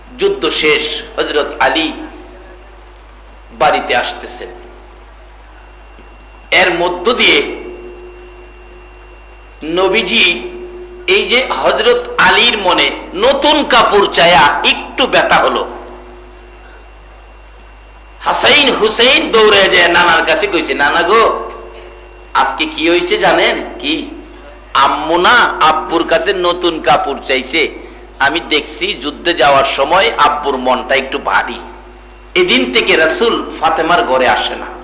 যুদ্ধ শেষ, হযরত আলী বাড়িতে আসতেছেন। এর মধ্য দিয়ে নবীজি এই যে হযরত আলীর মনে নতুন কাপড় চায়া একটু ব্যথা হলো। হাসাইন হুসাইন দৌড়ে যায় নানার কাছে, কইছে নানা গো আজকে কি হয়েছে জানেন? কি? আম্মু না আব্বুর কাছে নতুন কাপড় চাইছে। আমি দেখছি যুদ্ধে যাওয়ার সময় আব্বুর মনটা একটু ভারী। এদিন থেকে রাসূল ফাতেমার ঘরে আসে না।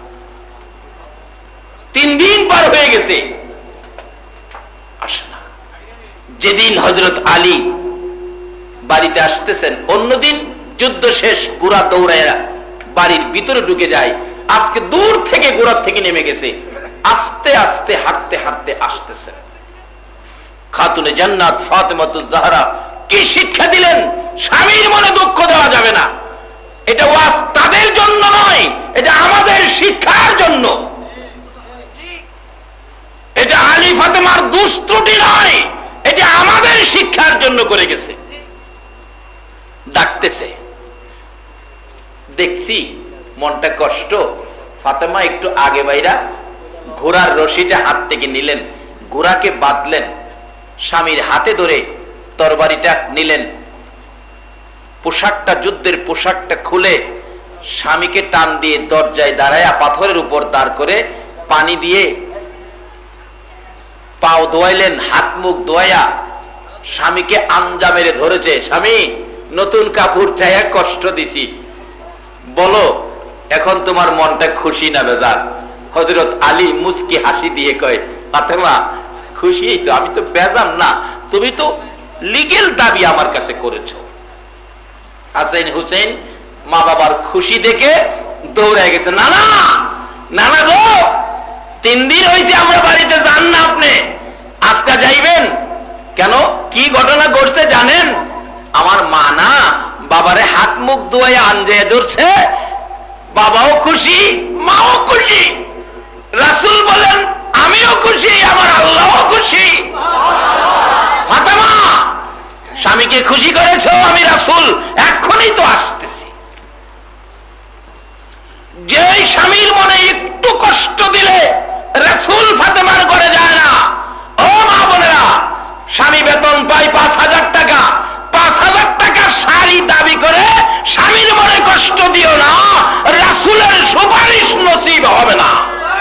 3 দিন পার হয়ে গেছে, আসে না। যেদিন হযরত আলী বাড়িতে আসতেছেন, অন্যদিন যুদ্ধ শেষ ঘোড়া দৌড়ায় বাড়ির ভিতরে ঢুকে যায়। আজকে দূর থেকে ঘোড়া থেকে নেমে গেছে, আস্তে আস্তে হাঁটতে হাঁটতে আসতেছেন। খাতুনে জান্নাত ফাতেমাতুজ জাহরা কি শিক্ষা দিলেন? স্বামীর মনে দুঃখ দেওয়া যাবে না। এটা ওয়াজ তাদের জন্য নয়, এটা আমাদের শিক্ষার জন্য। এটা আলী ফাতেমার দোষ ত্রুটি নয়, এটা আমাদের শিক্ষার জন্য করে গেছে। ডাকতেছে, দেখছি মনটা কষ্ট। ফাতেমা একটু আগে বাইরা ঘোড়ার রশিটা হাত থেকে নিলেন, ঘোড়াকে বাঁধলেন, স্বামীর হাতে ধরে তরবারিটা নিলেন, পোশাকটা যুদ্ধের পোশাকটা খুলে স্বামীকে টান দিয়ে দরজায় দাঁড়ায়া পাথরের উপর দাঁড় করে পানি দিয়ে পাও ধোয়াইলেন, হাত মুখ ধোয়া স্বামীকে আঞ্জা মেরে ধরেছে। স্বামী নতুন কাপড় চাইয়া কষ্ট দিছি, বলো এখন তোমার মনটা খুশি না বেজার? হযরত আলী মুস্কি হাসি দিয়ে কয়, ফাতেমা খুশি তো, আমি তো বেজার না, তুমি তো লিগ্যাল দাবি আমার কাছে করেছো। হাসান হুসেন মা বাবার খুশি দেখে দৌড়ে গেছে, নানা নানা গো 3 দিন হয়েছে আমরা বাড়িতে যান না, আপনি আজকে যাইবেন কেন? কি ঘটনা ঘটছে জানেন? আমার মা না বাবারে হাত মুখ ধুয়ে আঞ্জায় ধরছে, বাবাও খুশি মাও খুশি। রাসূল বলেন আমিও খুশি, আমার আল্লাহও খুশি। ফাতেমা স্বামীকে খুশি করেছো, আমি রাসূল এখনই তো আসতেছি। যে স্বামীর মনে একটু কষ্ট দিলে রাসূল ফাতেমার ঘরে যায় না। ও মা বোনেরা, স্বামী বেতন পায় 5,000 টাকা, 5,000 টাকা শাড়ি দাবি করে স্বামীর মনে কষ্ট দিও না, রাসূলের সুপারিশ নসিব হবে না।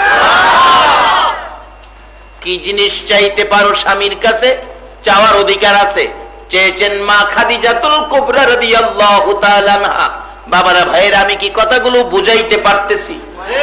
কি জিনিস চাইতে পারো স্বামীর কাছে, চাওয়ার অধিকার আছে। চেয়েছেন মা খাদিজাতুল কুবরা রাদিয়াল্লাহু তাআলা আনহা। বাবারা ভাইয়েরা, আমি কি কথাগুলো বুঝাইতে পারতেছি?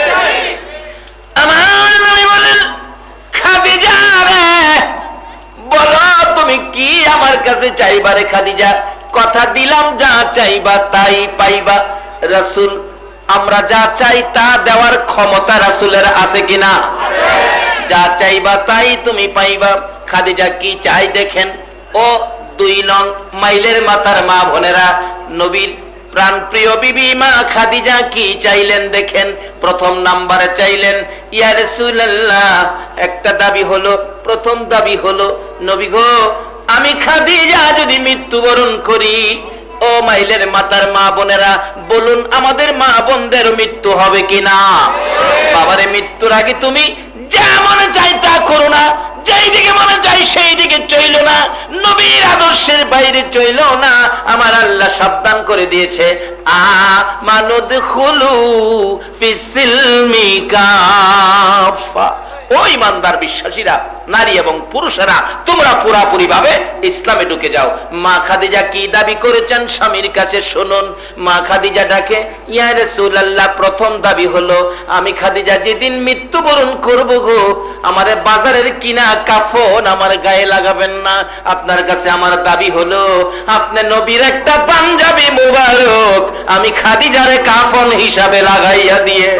আমার নবী বলেন, খাদিজা রে বলো তুমি কি আমার কাছে চাইবা রে খাদিজা? কথা দিলাম যা চাইবা তাই পাইবা। রাসূল আমরা যা চাই তা দেওয়ার ক্ষমতা রাসূলের আছে কিনা? যা চাইবা তাই তুমি পাইবা। খাদিজা কি চাই দেখেন। ও 2 নং মাইলের মাথার মা বোনেরা, নবীর প্রাণ প্রিয় বিবি মা খাদিজা কি চাইলেন দেখেন। প্রথম নাম্বারে চাইলেন, ইয়া রাসূলুল্লাহ একটা দাবি হলো, প্রথম দাবি হলো নবী গো আমি খাদিজা যদি মৃত্যুবরণ করি, ও মাইলের মাতার মা বোনেরা বলুন আমাদের মা বোনদের মৃত্যু হবে কিনা? বাবারে মৃত্যুর আগে তুমি যা মনে চাই তা করো না, যেই দিকে মনে চাই সেই দিকে চইলো না, নবীর আদর্শের বাইরে চইলো না। আমার আল্লাহ সাবধান করে দিয়েছে, আমানুদখুলু ফিসসিলমি কাফা। ও ইমানদার বিশ্বাসীরা, নারী এবং পুরুষেরা তোমরা পুরাপুরি ভাবে ইসলামে ঢুকে যাও। মা খাদিজা কি দাবি করেছেন স্বামীর কাছে শুনুন। মা খাদিজা ডাকে, ইয়া রাসূলুল্লাহ প্রথম দাবি হলো আমি খাদিজা যেদিন মৃত্যুবরণ করব গো, আমারে বাজারের কিনা কাফন আমার গায়ে লাগাবেন না। আপনার কাছে আমার দাবি হলো আপনি নবীর একটা পাঞ্জাবি মুবারক আমি খাদিজারে কাফন হিসাবে লাগাইয়া দিয়ে।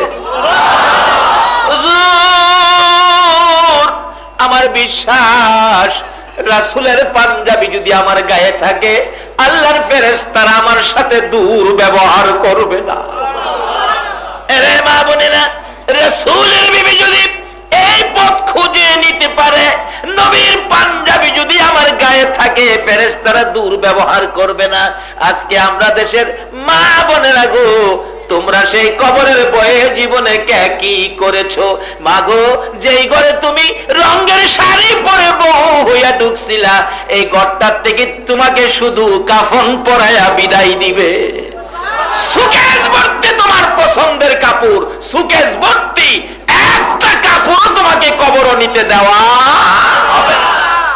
আমার বিশ্বাস রাসূলের পাঞ্জাবি যদি আমার গায়ে থাকে, আল্লাহর ফেরেশতারা আমার সাথে দুর্ব্যবহার করবে না। আরে মা বোনেরা, রাসূলের বিবি যদি এই পথ খুঁজে নিতে পারে, নবীর পাঞ্জাবি যদি আমার গায়ে দাঁড়ায় থাকে, ফেরেশতারা দুর্ব্যবহার করবে না। আজকে আমরা দেশের মা বোনেরা গো, তোমরা সেই কবরের বয়ে জীবনে কি করেছো মাগো? যেই ঘরে তুমি রঙের শাড়ি পরে বউ হইয়া ঢুকছিলা, এই ঘরটার থেকে তোমাকে শুধু কাফন পরাইয়া বিদায় দিবে। সুকেশ ভর্তি তোমার পছন্দের কাপড়, সুকেশ ভর্তি একটা কাপড় তোমাকে কবর নিতে দেওয়া হবে না।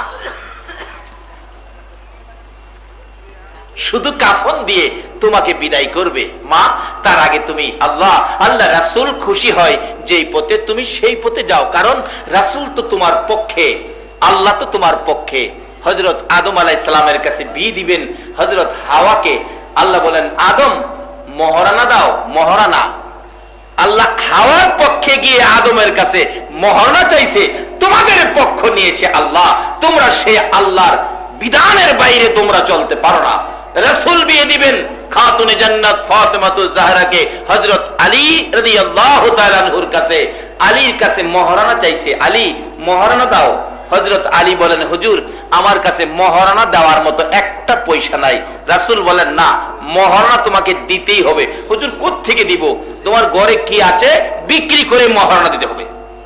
শুধু কাফন দিয়ে তোমাকে বিদায় করবে মা। তার আগে তুমি আল্লাহ রাসূল খুশি হয় যেই পথে, তুমি সেই পথে যাও। কারণ রাসূল তো তোমার পক্ষে, আল্লাহ তো তোমার পক্ষে। হযরত আদম আলাইহিস সালামের কাছে বিয়ে দিবেন হযরত হাওয়াকে। আল্লাহ বলেন আদম মহারানা দাও, মহারানা। আল্লাহ হাওয়ার পক্ষে গিয়ে আদমের কাছে মহারানা চাইছে, তোমাদের পক্ষ নিয়েছে আল্লাহ। তোমরা সে আল্লাহর বিধানের বাইরে তোমরা চলতে পারো না। রাসূল বিয়ে দিবেন খাতুনে জান্নাত ফাতেমাতুজ জাহরাকে হযরত আলী রাদিয়াল্লাহু তাআলা আনহুর কাছে। আলীর কাছে মহারানা চাইছে, আলী মহারানা দাও। হযরত আলী বলেন হুজুর আমার কাছে মহারানা দেওয়ার মতো একটা পয়সা নাই। রাসূল বলেন না, মহারানা তোমাকে দিতেই হবে। হুজুর কোত্থেকে দিব? তোমার ঘরে কি আছে বিক্রি করে মহারানা দিতে হবে।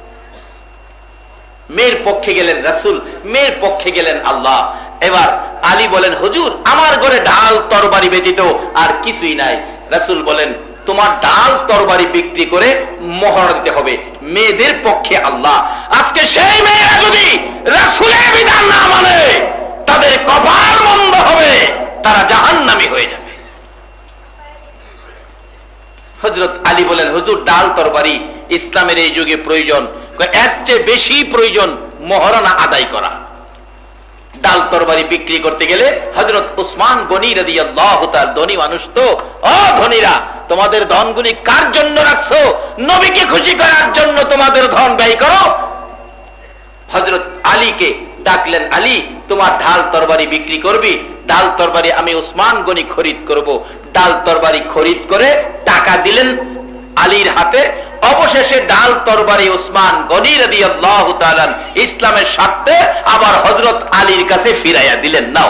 মেয়ের পক্ষে গেলেন রাসূল, মেয়ের পক্ষে গেলেন আল্লাহ। এবার আলী বলেন হুজুর আমার ঘরে ডাল তরবারি ব্যতীত আর কিছুই নাই। রাসূল বলেন তোমার ডাল তরবারি বিক্রি করে মহারানা দিতে হবে। মেয়েদের পক্ষে আল্লাহ। আজকে সেই মেয়েরা যদি রাসূলের বিধান না মানে তাদের কপাল মন্দ হবে, তারা জাহান্নামী হয়ে যাবে। হযরত আলী বলেন হুজুর ডাল তরবারি ইসলামের এই যুগে প্রয়োজন, এর চেয়ে বেশি প্রয়োজন মহারানা আদায় করা। ডাল তরবারি বিক্রি করতে গেলে হযরত উসমান গনি রাদিয়াল্লাহু তাআলা, ধনী মানুষ তো, ও ধনীরা তোমাদের ধনগুলি কার জন্য রাখছো? নবীকে খুশি করার জন্য তোমাদের ধন ব্যয় করো। হযরত আলীকে ডাকলেন, আলী তোমার ঢাল তরবারি বিক্রি করবি? ডাল তরবারি আমি উসমান গনি খরিদ করব। ডাল তরবারি খরিদ করে টাকা দিলেন আলীর হাতে। অবশেষে ডাল তরবারি উসমান গনি রাদিয়াল্লাহু তাআলা ইসলামের স্বার্থে আবার হযরত আলীর কাছে ফিরাইয়া দিলেন। নাও।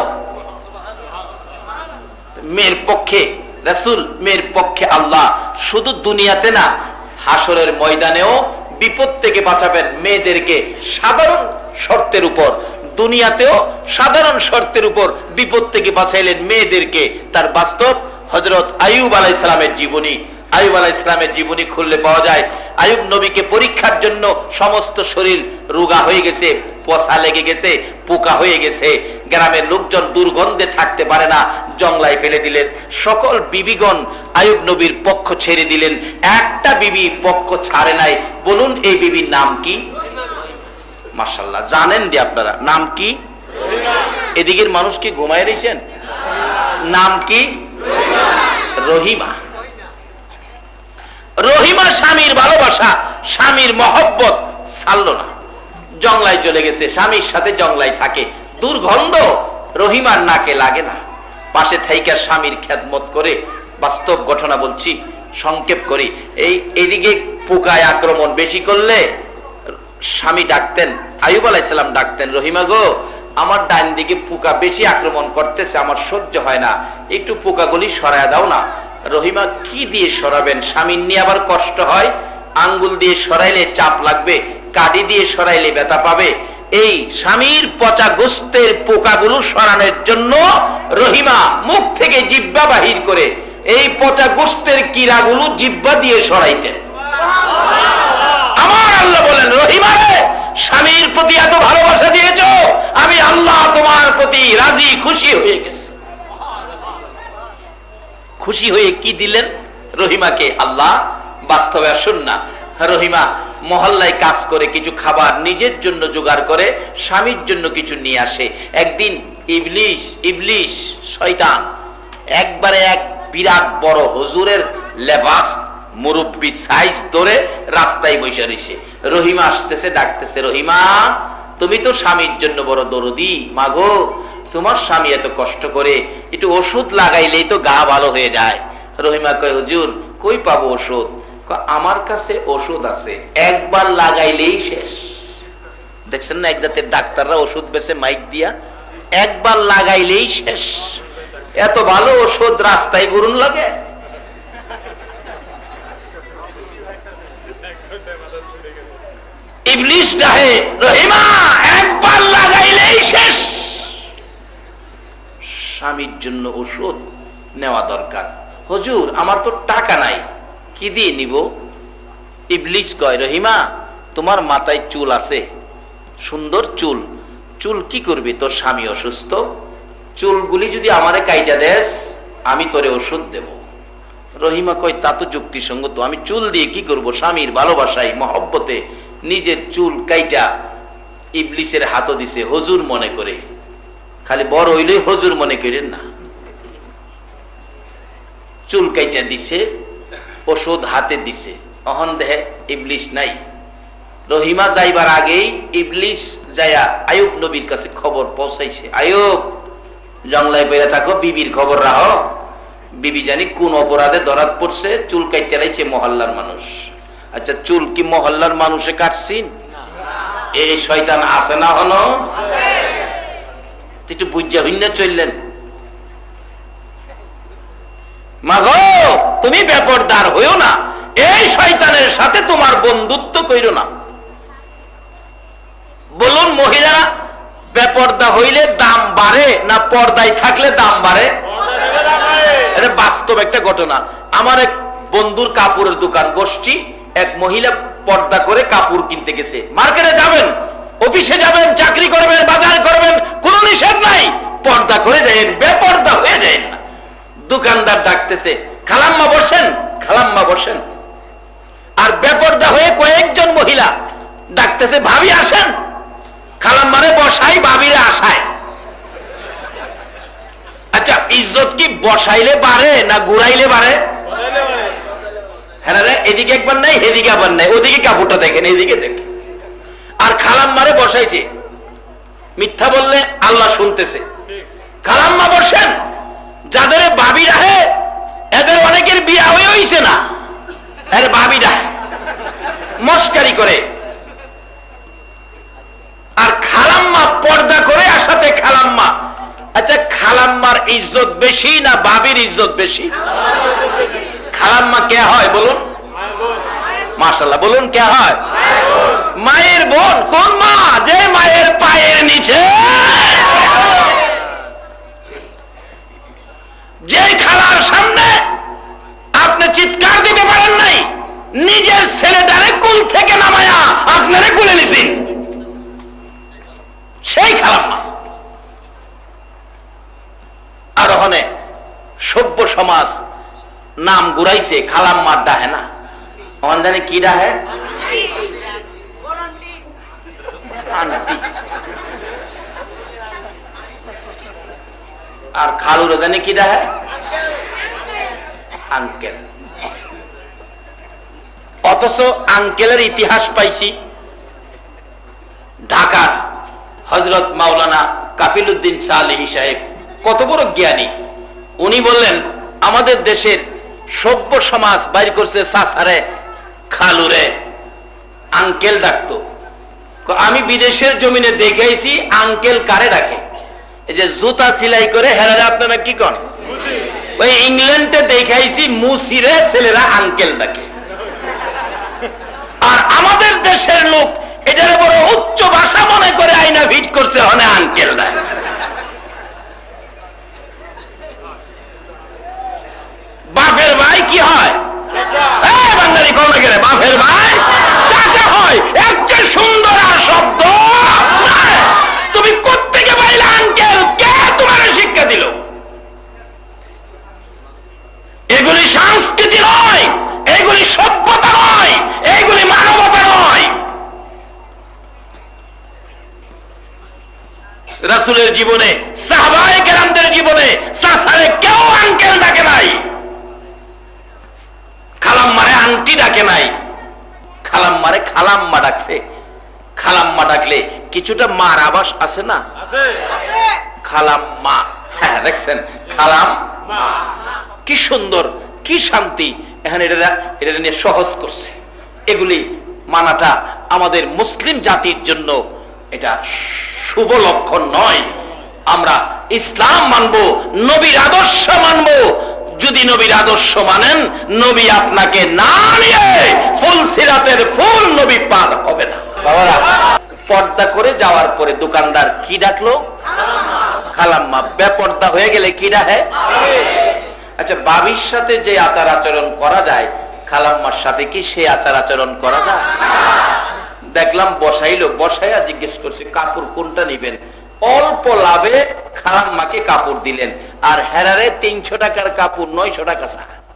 মেয়ের পক্ষে রাসূল, মেয়ের পক্ষে আল্লাহ। শুধু দুনিয়াতে না, হাসরের ময়দানেও বিপদ থেকে বাঁচাবেন মেয়েদেরকে সাধারণ শর্তের উপর। দুনিয়াতেও সাধারণ শর্তের উপর বিপদ থেকে বাঁচাইলেন মেয়েদেরকে। তার বাস্তব হযরত আইয়ুব আলাইহিস সালামের জীবনী। আইয়ুব আলাইহিস সালামের জীবনী খুললে পাওয়া যায় আইয়ুব নবীকে পরীক্ষার জন্য সমস্ত শরীর রোগা হয়ে গেছে, পচা লেগে গেছে, পোকা হয়ে গেছে। গ্রামের লোকজন দুর্গন্ধে থাকতে পারে না, জংলায় ফেলে দিলেন। সকল বিবিগণ আইয়ুব নবীর পক্ষ ছেড়ে দিলেন, একটা বিবি পক্ষ ছাড়ে নাই। বলুন এই বিবির নাম কি? মাশাআল্লাহ জানেন দি আপনারা, নাম কি? এদিকের মানুষ কি ঘুমায় রয়েছেন? নাম কি? রহিমা। রহিমা স্বামীর ভালোবাসা, স্বামীর মহব্বত ছাড়লো না, জংলায় চলে গেছে। স্বামীর সাথে জংলায় থাকে, দুর্গন্ধ রহিমার নাকে লাগে না। পাশে থাইকা স্বামীর খেদমত করে। বাস্তব ঘটনা বলছি, সংক্ষেপ করি। এইদিকে পোকায় আক্রমণ বেশি করলে স্বামী ডাকতেন, আইয়ুব আলাইহিস সালাম ডাকতেন, রহিমা গো আমার ডান দিকে পোকা বেশি আক্রমণ করতেছে, আমার সহ্য হয় না, একটু পোকাগুলি সরায় দাও না। রহিমা কি দিয়ে সরাবেন? স্বামীর নিয়ে আবার কষ্ট হয়। আঙ্গুল দিয়ে সরাইলে চাপ লাগবে, কাঠি দিয়ে সরাইলে ব্যথা পাবে। এই স্বামীর পচা গোস্তের পোকাগুলো সরানোর জন্য রহিমা মুখ থেকে জিহ্বা বাহির করে এই পচা গোস্তের কীড়াগুলো জিহ্বা দিয়ে সরাইতেন। আমার আল্লাহ বলেন রহিমা রে, স্বামীর প্রতি এত ভালোবাসা দিয়েছো, আমি আল্লাহ তোমার প্রতি রাজি খুশি হয়ে গেছি। খুশি হয়ে কি দিলেন রহিমাকে আল্লাহ? বাস্তবে আসুন না, রহিমা মহল্লায় কাজ করে কিছু খাবার নিজের জন্য জোগাড় করে স্বামীর জন্য কিছু নিয়ে আসে। একদিন ইবলিশ শয়তান একবারে এক বিরাট বড় হুজুরের লেবাস মুরব্বী সাইজ ধরে রাস্তায় বসে রয়েছে। রহিমা আসতেছে, ডাকতেছে, রহিমা তুমি তো স্বামীর জন্য বড় দরদি, মাগো তোমার স্বামী এত কষ্ট করে, একটু ওষুধ লাগাইলেই তো গা ভালো হয়ে যায়। রহিমা কয় হুজুর কই পাবো ওষুধ? আমার কাছে ওষুধ আছে, একবার লাগাইলেই শেষ। দেখছেন না এক জাতের ডাক্তাররা ওষুধ বেছে মাইক দিয়া, একবার লাগাইলেই শেষ। এত ভালো ওষুধ রাস্তায় ঘুরুন লাগে। ইবলিস ডাহে, রহিমা একবার লাগাইলেই শেষ। স্বামীর জন্য ওষুধ নেওয়া দরকার। হুজুর আমার তো টাকা নাই, কি দিয়ে নিব? ইবলিস কয়, রহিমা তোমার মাথায় চুল আছে, সুন্দর চুল, চুল কি করবি? তোর স্বামী অসুস্থ, চুলগুলি যদি আমারে কাইটা দেস আমি তোরে ওষুধ দেব। রহিমা কয়, তা তো যুক্তিসঙ্গত, আমি চুল দিয়ে কি করব? স্বামীর ভালোবাসায় মহব্বতে নিজের চুল কাইটা ইবলিসের হাতও দিছে হুজুর মনে করে। খালি বড় হইলে হুজুর মনে করেন না। চুল কাইটা দিছে, ওষুধ হাতে দিছে, অহন দেহে ইবলিস নাই। রহিমা যাইবার আগেই ইবলিস যায়া আয়ুব নবীর কাছে খবর পৌঁছাইছে, আয়ুব জংলায় পেয়ে থাকো, বিবির খবর রাখো, বিবি জানি কোন অপরাধে ধরাত পড়ছে, চুল কাইটা রাইছে মহল্লার মানুষ। আচ্ছা চুল কি মহল্লার মানুষে কাটছিন? এই শয়তান আছে না? হলো একটু বুঝা ভিন্না চললেন। মাগো তুমি বেপরদার হইও না, এই শয়তানের সাথে তোমার বন্ধুত্ব কইরো না। বলুন মহিলারা, বেপরদা হইলে দাম বাড়ে না পর্দায় থাকলে দাম বাড়ে? এটা বাস্তব একটা ঘটনা। আমার এক বন্ধুর কাপড়ের দোকান বসছি, এক মহিলা পর্দা করে কাপড় কিনতে গেছে। মার্কেটে যাবেন, অফিসে যাবেন, চাকরি করবেন, বাজার করবেন, কোনো নিষেধ নাই, পর্দা করে যাবেন, বেপর্দা হয়ে যাবেন না। দোকানদার ডাকতেছে, খালাম্মা বসেন, খালাম্মা বসেন। আর বেপর্দা হয়ে কয়েকজন মহিলা ডাকতেছে, ভাবি আসেন। খালাম্মারে বসাই, ভাবিরে আসায়। আচ্ছা ইজ্জত কি বসাইলে বাড়ে না ঘুরাইলে বাড়ে? হ্যাঁ রে, এদিকে একবার নাই, এদিকে আবার নাই, ওদিকে কাপড়টা দেখেন, এদিকে দেখেন। আর খালাম্মারে বসাইছে, মিথ্যা বললে আল্লাহ শুনতেছে। খালাম্মা বসেন, যাদের ভাবি রাহে এদের অনেকের বিয়া হইছে না, এর ভাবি রাহে মস্কারি করে। আর খালাম্মা পর্দা করে আসাতে খালাম্মা। আচ্ছা খালাম্মার ইজ্জত বেশি না ভাবির ইজ্জত বেশি? খালাম্মা কে হয় বলুন? মাশাআল্লাহ বলুন, কে হয়? মায়ের বোন। কোন মা? যে মায়ের পায়ের নিচে, যে খালার সামনে আপনি চিৎকার দিতে পারেন নাই, নিজের ছেলেটারে কুল থেকে নামায়া আপনারে কুলে নিছেন, সেই খালাম্মা। আর ওখানে সভ্য সমাজ নাম ঘুরাইছে, খালাম্মার ডাহে না, ওখান জানি কি ডাহে? আর খালুর জানি কি ডাহে? আঙ্কেল। অথচ আঙ্কেলের ইতিহাস পাইছি ঢাকার হযরত মাওলানা কাফিল উদ্দিন সালেহী সাহেব, কত বড় জ্ঞানী। উনি বললেন আমাদের দেশের সভ্য সমাজ বাইর করছে চাচারে খালুরে আঙ্কেল ডাকতো। আমি বিদেশের জমিনে দেখেছি আঙ্কেল কারে ডাকে, এই যে জুতা সেলাই করে হেরারে আপনারা কি করেন, ওই ইংল্যান্ডে দেখাইছি মুসিরে ছেলেরা আঙ্কেল ডাকে। আর আমাদের দেশের লোক এটার বড় উচ্চ ভাষা মনে করে আইনা ফিট করছে, হনে আঙ্কেল ডাকে। বাপের ভাই কি হয়? বাঙালি কোন গেলে বাপের ভাই চাচা হয়। এর চেয়ে সুন্দর আর শব্দ তুমি কোত্থেকে পাইলে আঙ্কেল? কে তোমার শিক্ষা দিল? এগুলি সংস্কৃতি নয়, এগুলি সভ্যতা নয়, এগুলি মানবতা নয়। রাসূলের জীবনে, সাহাবায়ে কেরামদের জীবনে চাচারে কেউ আঙ্কেল ডাকে নাই, খালাম্মারে আন্টি ডাকে নাই, খালাম্মারে খালাম্মা ডাকছে। খালাম্মা ডাকলে কিছুটা মার আভাস আছে না? খালাম্মা, হ্যাঁ দেখছেন, খালাম্মা কি সুন্দর, কি শান্তি। এখন এটা নিয়ে সহজ করছে। এগুলি মানাটা আমাদের মুসলিম জাতির জন্য এটা শুভ লক্ষণ নয়। আমরা ইসলাম মানবো, নবীর আদর্শ মানবো। যদি নবীর আদর্শ মানেন, নবী আপনাকে না নিয়ে ফুলসিরাতের ফুল নবী পার হবে না। বাবারা, পর্দা করে যাওয়ার পরে দোকানদার কি ডাকলো? খালাম্মা। বেপর্দা হয়ে গেলে কি ডাকে? আচ্ছা, বাবির সাথে যে আচার আচরণ করা যায়, খালাম্মার সাথে কি সে আচার আচরণ করা যায়? দেখলাম বসাইলো, বসাইয়া জিজ্ঞেস করছে কাপড় কোনটা নিবেন। অল্প লাভে খালাম্মাকে কাপড় দিলেন, আর হেরারে 300 টাকার কাপড় 900 টাকা।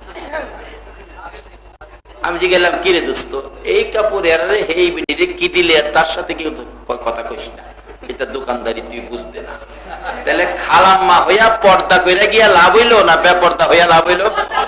আমি যে গেলাম, কি রে দোস্ত, এই কাপড় হেরারে এই বিনিরে কি দিলে, তার সাথে কি কথা কইস না, এটা দোকানদারি তুই বুঝতে না। তাহলে খালাম্মা হইয়া পর্দা কইরা গিয়া লাভ হইলো না বেপর্দা হইয়া লাভ হইলো?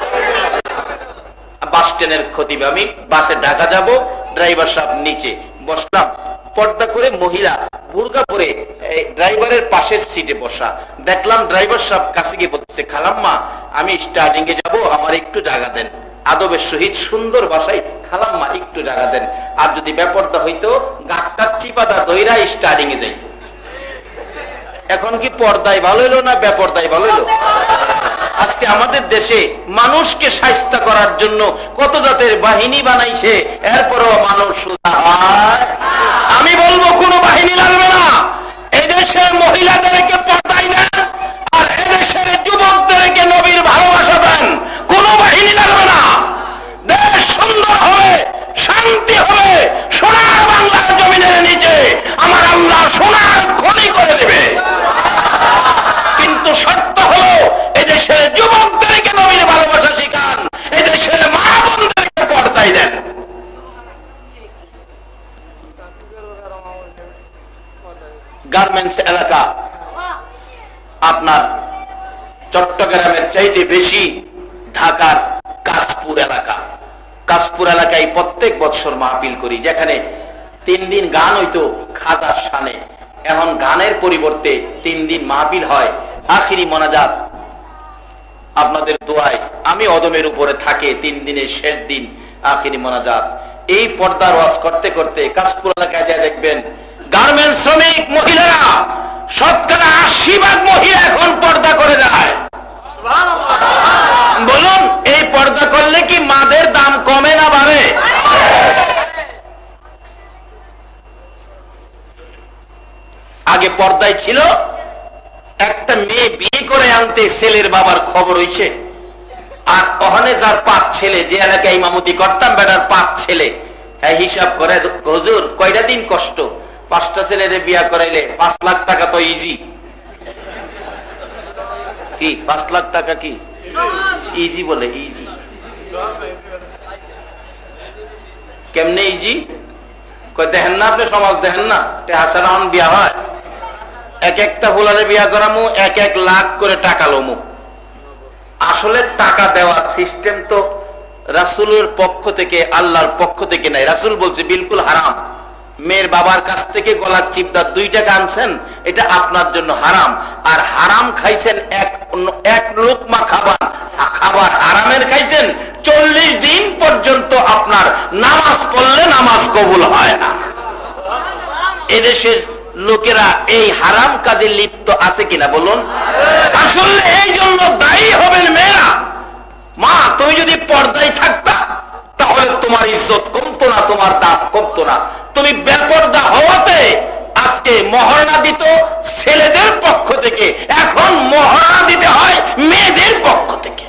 বাস স্ট্যান্ডের খতিব আমি, বাসে ঢাকা যাব, ড্রাইভার সাহেব নিচে বসলাম, পর্দা করে মহিলা বুরকা পরে ড্রাইভারের পাশের সিটে বসা। দেখলাম ড্রাইভার সাহেব কাছে গিয়ে বলতে, খালাম্মা আমি স্টার্টিং এ যাব, আমার একটু জায়গা দেন। আদবের সহিত সুন্দর ভাষায়, খালাম্মা একটু জায়গা দেন। আর যদি বেপর্দা হইতো, গাঁটটা চিপাদা দইরা স্টার্টিং এ যাইতো। এখন কি পর্দায় ভালো হইলো না বেপর্দায় ভালো হইলো? আজকে আমাদের দেশে মানুষকে শায়েস্তা করার জন্য কত জাতের বাহিনী বানাইছে, এরপরও মানুষ সোজা হয়। আমি বলবো কোনো বাহিনী লাগবে না। এই দেশের মহিলাদেরকে পর্দায় দেন, আর এদেশের যুবকদেরকে নবীর ভালোবাসা দেন, কোনো বাহিনী লাগবে না। দেশ সুন্দর হবে, শান্তি হবে, সোনার বাংলার জমিনের নিচে আমার আল্লাহ সোনার খনি করে দেবে। কিন্তু শর্ত হলো এদেশের যুবকদেরকে নবীর ভালোবাসা শিখান, এদেশের মা বোনদেরকে পর্দায় দেন। গার্মেন্টস এলাকা আপনার চট্টগ্রামের চাইতে বেশি ঢাকার কাশপুর এলাকা। কাশপুর এলাকায় প্রত্যেক বছর মাহফিল করি, যেখানে 3 দিন গান হইতো খাজার শানে, এখন গানের পরিবর্তে 3 দিন মাহফিল হয়। আখিরি মোনাজাত আপনাদের দোয়ায় আমি অদমের উপরে থাকে, 3 দিনের শেষ দিন আখিরি মোনাজাত। এই পর্দার ওয়াজ করতে করতে কাশপুর এলাকায় যা দেখবেন, গার্মেন্টস শ্রমিক মহিলারা শতকরা 80% মহিলা এখন পর্দা করে যায়। বলুন, এই পর্দা করলে কি মাদের দাম কমে না বাড়ে? আগে পর্দায় ছিল, একটা মেয়ে বিয়ে করে আনতে ছেলের বাবার খবর হইছে, আর ওখানে যার 5 ছেলে, যে এলাকায় ইমামতি করতাম বেটার 5 ছেলে, হ্যাঁ হিসাব করে, হুজুর কয়টা দিন কষ্ট, 5টা ছেলেরে বিয়া করাইলে 5 লাখ টাকা তো ইজি। কি 5 লাখ টাকা কি ইজি বলে? ইজি কেমনে ইজি? কই দেখেন না আপনি, সমাজ দেখেন না, হাসান বিয়া হয়, এক একটা ফুলারে বিয়া করামু 1-1 লাখ করে টাকা লমু। আসলে টাকা দেওয়ার সিস্টেম তো রাসূলের পক্ষ থেকে, আল্লাহর পক্ষ থেকে নাই। রাসূল বলছে বিলকুল হারাম। মেয়ের বাবার কাছ থেকে গলার চিপদার 2 টাকা আনছেন, এটা আপনার জন্য হারাম। আর হারাম খাইছেন, এক লোকমা খাবার হারামের খাইছেন, 40 দিন পর্যন্ত আপনার নামাজ পড়লে নামাজ কবুল হয় না। এদেশের লোকেরা এই হারাম কাজে লিপ্ত আছে কিনা বলুন? আসলে এই জন্য দায়ী হবেন মেয়েরা। মা, তুমি যদি পর্দায় থাকতা তাহলে তোমার ইজ্জত কমতো না, তোমার দাম কমতো না। তুমি বেপর্দা হওয়াতে আজকে মহারণা দিত ছেলেদের পক্ষ থেকে, এখন মহারণা দিতে হয় মেয়েদের পক্ষ থেকে।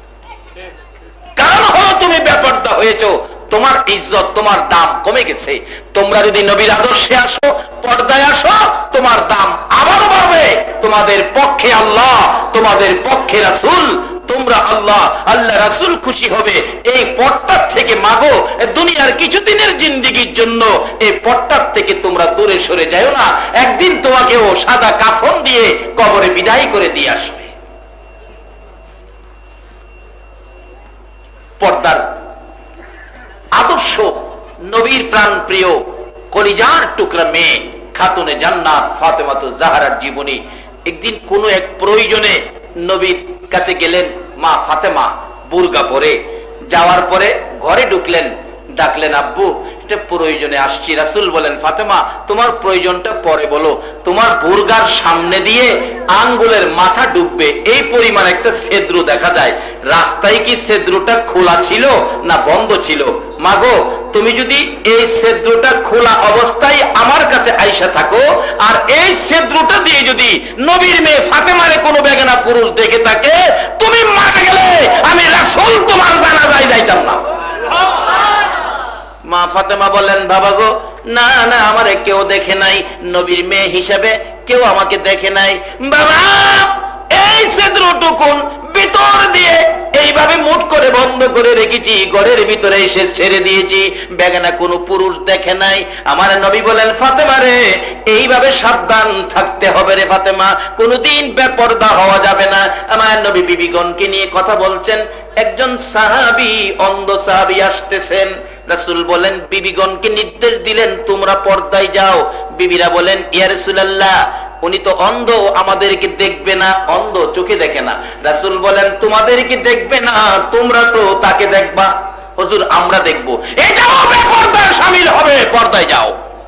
কারণ হলো তুমি বেপর্দা হয়েছো, তোমার ইজ্জত, তোমার দাম কমে গেছে। তোমরা যদি নবীর আদর্শে আসো, পর্দায় আসো, তোমার দাম আবারও বাড়বে। তোমাদের পক্ষে আল্লাহ, তোমাদের পক্ষে রাসূল, তোমরা আল্লাহ আল্লাহ রাসূল খুশি হবে। এই পর্দার থেকে মাগো, দুনিয়ার কিছুদিনের জিন্দেগির জন্য এই পর্দার থেকে তোমরা দূরে সরে যাও না। একদিন তোমাকেও সাদা কাফন দিয়ে কবরে বিদায় করে দিয়ে আসবে। পর্দার আদর্শ নবীর প্রাণ প্রিয় কলিজার টুকরা মেয়ে খাতুনে জান্নাত ফাতেমাতুজ জাহরার জীবনী। একদিন কোন এক প্রয়োজনে নবীর কাছে গেলেন মা ফাতেমা বুরকা পরে। যাওয়ার পরে ঘরে ঢুকলেন, ডাকলেন আব্বু একটা প্রয়োজনে আসছি। রাসূল বলেন, ফাতেমা তোমার প্রয়োজনটা পরে বলো, তোমার বুরগার সামনে দিয়ে আঙ্গুলের মাথা ডুববে এই পরিমাণ একটা ছিদ্র দেখা যায়, রাস্তায় কি ছিদ্রটা খোলা ছিল না বন্ধ ছিল? মাগো তুমি যদি এই ছিদ্রটা খোলা অবস্থায় আমার কাছে আইসা থাকো, আর এই ছিদ্রটা দিয়ে যদি নবীর মেয়ে ফাতেমারে কোনো বেগানা পুরুষ দেখে থাকে, তুমি মারা গেলে আমি রাসূল তোমার জানাজায় যাইতাম না। মা ফাতেমা বলেন, বাবা গো না না, আমারে কেউ দেখে নাই, নবীর মেয়ে হিসাবে কেউ আমাকে দেখে নাই। বাবা এই ছিদ্রটুকুন ভিতর দিয়ে এইভাবে মুঠ করে বন্ধ করে রেখেছি, ঘরের ভিতরে এসে ছেড়ে দিয়েছি, বেগানা কোনো পুরুষ দেখে নাই। আমার নবী বলেন, ফাতেমা রে এইভাবে সাবধান থাকতে হবে রে ফাতেমা, কোনোদিন বেপরদা হওয়া যাবে না। আমার নবী বিবিগণকে নিয়ে কথা বলছেন, একজন সাহাবী অন্ধ সাহাবী আসতেছেন। রাসূল বলেন, বিবিগণকে নির্দেশ দিলেন তোমরা পর্দায় যাও। বিবিরা বলেন, ইয়া রাসূলুল্লাহ উনি তো অন্ধ, আমাদেরকে দেখবে না, অন্ধ চোখে দেখে না। রাসূল বলেন, তোমাদেরকে দেখবে না, তোমরা তো তাকে দেখবা। হুজুর আমরা দেখবো, এটাও বেপরদার শামিল হবে, পর্দায় যাও।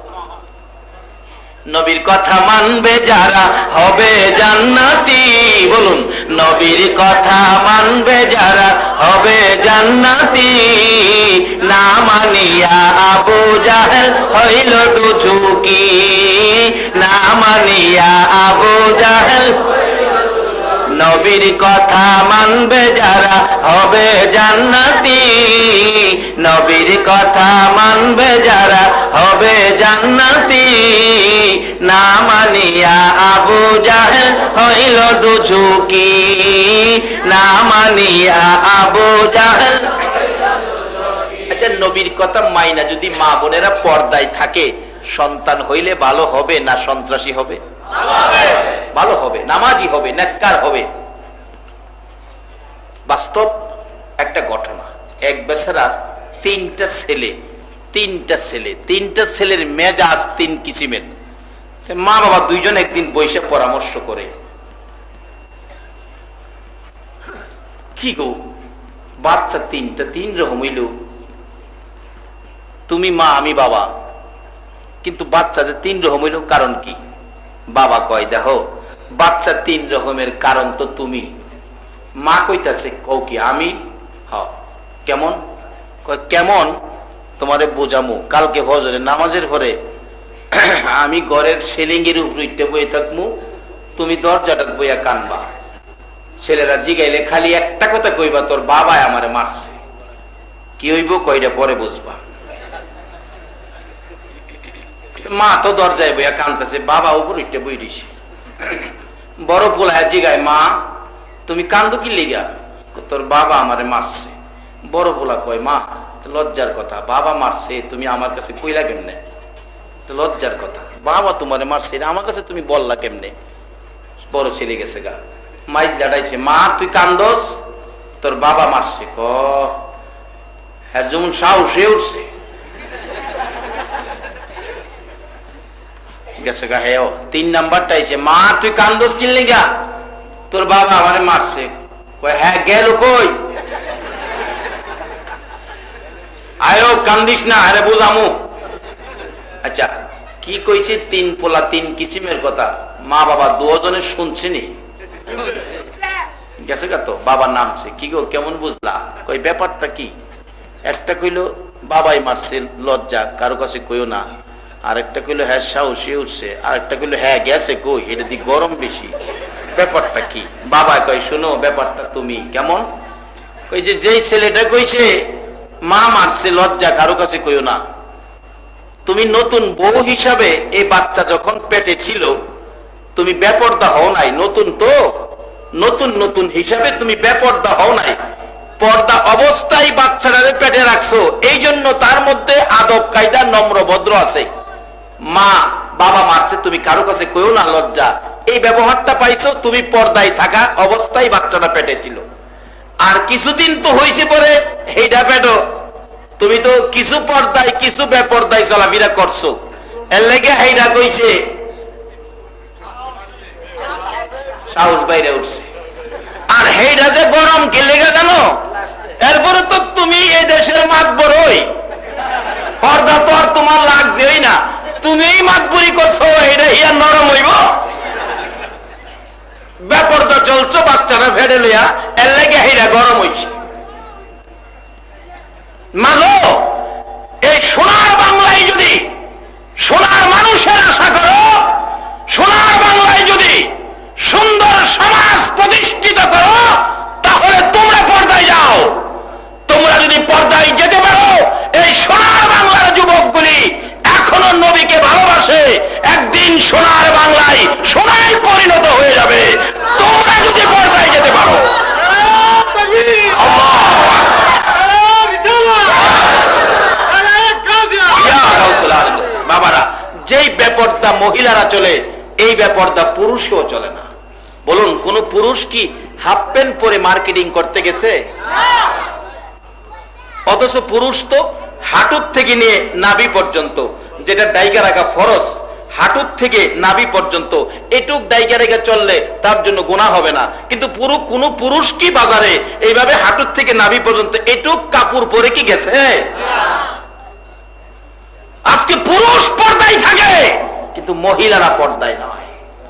নবীর কথা মানবে যারা হবে জান্নাতি, বলুন নবীর কথা মানবে যারা হবে জান্নাতি। না মানিয়া আবু জাহেল হইল দুঝুকি, না মানিয়া আবু জাহেল। নবীর কথা মানবে যারা হবে জান্নাতি, নবীর কথা মানবে যারা হবে জান্নাতি। না মানিয়া আবু জাহেল হইল দুঝুকি, না মানিয়া আবু জাহেল। আচ্ছা নবীর কথা মাইনা যদি মা বোনেরা পর্দায় থাকে, সন্তান হইলে ভালো হবে না সন্ত্রাসী হবে? ভালো হবে, নামাজি হবে, নেককার হবে। বাস্তব একটা ঘটনা, এক বেচারা তিনটা ছেলের মেজাজ তিন কিসিমের। মা বাবা দুইজন একদিন বসে পরামর্শ করে, কি গো বাচ্চা তিনটা তিন রকম হইল, তুমি মা আমি বাবা, কিন্তু বাচ্চা যে তিন রকম হইল কারণ কি? বাবা কয়, দেখো বাচ্চা তিন রকমের কারণ তো তুমি। মা কইতাছে, কও কি আমি? হ্যাঁ। কেমন? কয় কেমন তোমারে বোঝামু, কালকে ফজরে নামাজের পরে আমি ঘরের সেলিংয়ের উপরে বয়ে থাকমু, তুমি দরজাটা বইয়া কানবা, ছেলেরা জিগাইলে খালি একটা কথা কইবা, তোর বাবাই আমারে মারছে। কি হইব কয়টা পরে বুঝবা। মা তো দরজায় বইয়া কানতেছে, বাবা উপর উঠতে বই দিছে। বড় পোলায় জিগায়, মা তুমি কান্দো কি লেগা? তোর বাবা আমারে মারছে। বড় পোলা কয়, মা লজ্জার কথা, বাবা মারছে তুমি আমার কাছে কইলা কেমনে? লজ্জার কথা, বাবা তোমারে মারছে আমার কাছে তুমি বললা কেমনে? বড় ছেলে গেছে গা, মাইজ দাঁড়াইছে, মা তুই কান্দোস, তোর বাবা মারছে। ক হ্যাঁ যেমন সাহস হয়ে উঠছে গেছে গা। হ্যাঁ তিন নাম্বারটা আইছে, মা তুই কান্দোস কিনলি গা, তোর বাবা আমারে মারছে। কয় হ্যাঁ গেল কই? আয়ো কান্দিস না, আরে বুঝামু। আচ্ছা কি কইছে? তিন পোলা তিন কিসিমের কথা, মা বাবা দুজনে শুনছেনি। গেছে গা তো বাবা নামছে, কি গো কেমন বুঝলা? কই ব্যাপারটা কি? একটা কইলো বাবাই মারছে, লজ্জা কারো কাছে কইও না। আরেকটা কইলো হ্যাঁ সাহসে উঠছে। আরেকটা কইলো হ্যাঁ গেছে কই, এটা দিয়ে গরম বেশি। ব্যাপারটা কি? বাবা কই শোনো ব্যাপারটা তুমি কেমন? কই যে যেই ছেলেটা কইছে মা মারছে, লজ্জা কারো কাছে কইও না, তুমি নতুন বউ হিসাবে এই বাচ্চা যখন পেটে ছিল তুমি বেপরদা হও নাই। নতুন তো, নতুন নতুন হিসাবে তুমি বেপরদা হও নাই, পর্দা অবস্থায় বাচ্চাটারে পেটে রাখছো, এই জন্য তার মধ্যে আদব কায়দা নম্র ভদ্র আছে। মা বাবা মারছে তুমি কারো কাছে কইও না, লজ্জা, এই ব্যবহারটা পাইছো তুমি পর্দায় থাকা অবস্থায় বাচ্চাটা পেটে ছিল। আর কিছুদিন তো হয়েছে পরে এইটা পেটো, তুমি তো কিছু পর্দায় কিছু বেপর্দায় চলাফেরা করছো, এর লেগে এইটা কইছে সাহস বাইরে উঠছে। আর হেইটা যে গরম কে লেগে জানো? এরপরে তো তুমি এই দেশের মাতবরই, পর্দা তো ছেলে লইয়া এর লাগে হেরা গরম হইছে। মাগো, এই সোনার বাংলায় যদি সোনার মানুষের আশা করো, সোনার বাংলায় যদি সুন্দর সমাজ প্রতিষ্ঠিত করো, তাহলে তোমরা পর্দায় যাও। তোমরা যদি পর্দায় যেতে পারো, এই সোনার বাংলার যুবকগুলি এখনো নবীকে ভালোবাসে, একদিন সোনার বাংলায় সোনায় পরিণত হয়ে যাবে। তোমরা যদি পর্দায় যেতে পারো। বাবারা, যেই বেপর্দা মহিলারা চলে, এই বেপর্দা পুরুষও চলে না। বলুন, কোন পুরুষ কি হাফ প্যান্ট পরে মার্কেটিং করতে গেছে? অথচ পুরুষ তো হাঁটুর থেকে নিয়ে নাভি পর্যন্ত, যেটা ডাইকা রাখা ফরজ, হাঁটুর থেকে নাভি পর্যন্ত এটুক ডাইকা রেখে চললে তার জন্য গুনাহ হবে না। কিন্তু কোন পুরুষ কি বাজারে এইভাবে হাঁটুর থেকে নাভি পর্যন্ত এটুক কাপড় পরে কি গেছে? আজকে পুরুষ পর্দায় থাকে, কিন্তু মহিলারা পর্দায় নয়।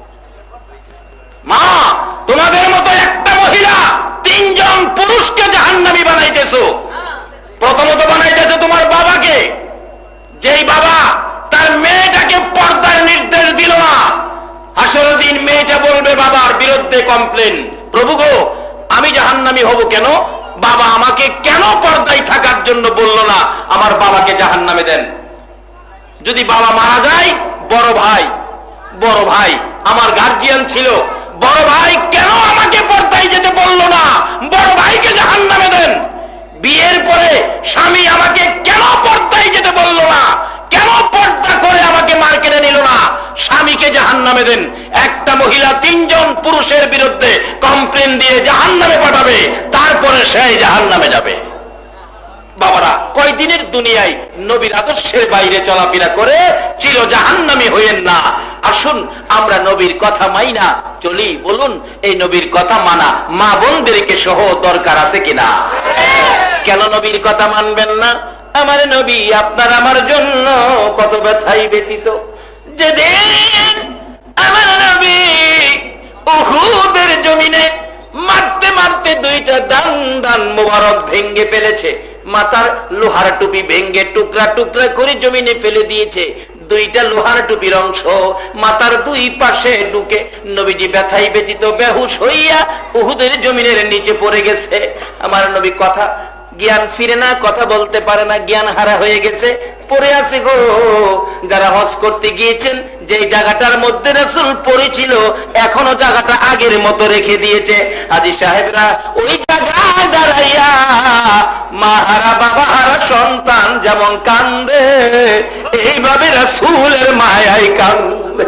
মা, তোমাদের মতো একটা মহিলা 3 জন পুরুষকে জাহান্নামী বানাইতেছো। প্রথমত বানাইতেছো তোমার বাবাকে, যেই বাবা তার মেয়েটাকে পর্দার নির্দেশ দিল না। হাসরের দিন মেয়েটা বলবে বাবার বিরুদ্ধে কমপ্লেন, প্রভু গো, আমি জাহান্নামী হব কেন? বাবা আমাকে কেন পর্দায় থাকার জন্য বলল না? আমার বাবাকে জাহান্নামে দেন। যদি বাবা মারা যায়, বড় ভাই আমার গার্জিয়ান ছিল, বড় ভাই কেন আমাকে পর্দায় যেতে বলল না? বড় ভাইকে জাহান্নামে দেন। বিয়ের পরে স্বামী আমাকে কেন পর্দায় যেতে বলল না? কেন পর্দা করে আমাকে মার্কেটে নিল না? স্বামীকে জাহান্নামে দেন। একটা মহিলা 3 জন পুরুষের বিরুদ্ধে কমপ্লেন দিয়ে জাহান্নামে পাঠাবে, তারপরে সে জাহান্নামে যাবে। বাবারা, কয়দিনের দুনিয়ায় নবীর আদর্শের বাইরে চলাফেরা করে চির জাহান্নামী হইয়েন না। আসুন আমরা নবীর কথা মাইনা চলি। বলুন, এই নবীর কথা মানা মা বোনদেরকে সহ দরকার আছে কিনা? কেন নবীর কথা মানবেন না? আমার নবী আপনার আমার জন্য কত ব্যথায় ব্যতীত। যেদিন আমার নবী উহুদের জমিনে মারতে মারতে 2টা দান মোবারক ভেঙ্গে ফেলেছে, মাথার লোহার টুপি ভেঙ্গে টুকরা টুকরা করে জমিনে ফেলে দিয়েছে। 2টা লোহার টুপির অংশ মাথার 2 পাশে ঢুকে নবীজি ব্যথায় ব্যতীত বেহুশ হইয়া উহুদের জমিনের নিচে পড়ে গেছে। আমার নবী কথা জ্ঞান ফিরে না, কথা বলতে পারে না, জ্ঞান হারা হয়ে গেছে, পড়ে আছে গো। যারা হজ করতে গিয়েছেন, যে জায়গাটার মধ্যে রাসূল পড়েছিল, এখনো জায়গাটা আগের মতো রেখে দিয়েছে। হাজী সাহেবরা ওই জায়গায় দাঁড়াইয়া মা হারা বাবা হারা সন্তান যেমন কান্দে, এইভাবে রাসূলের মায়ায় কান্দে।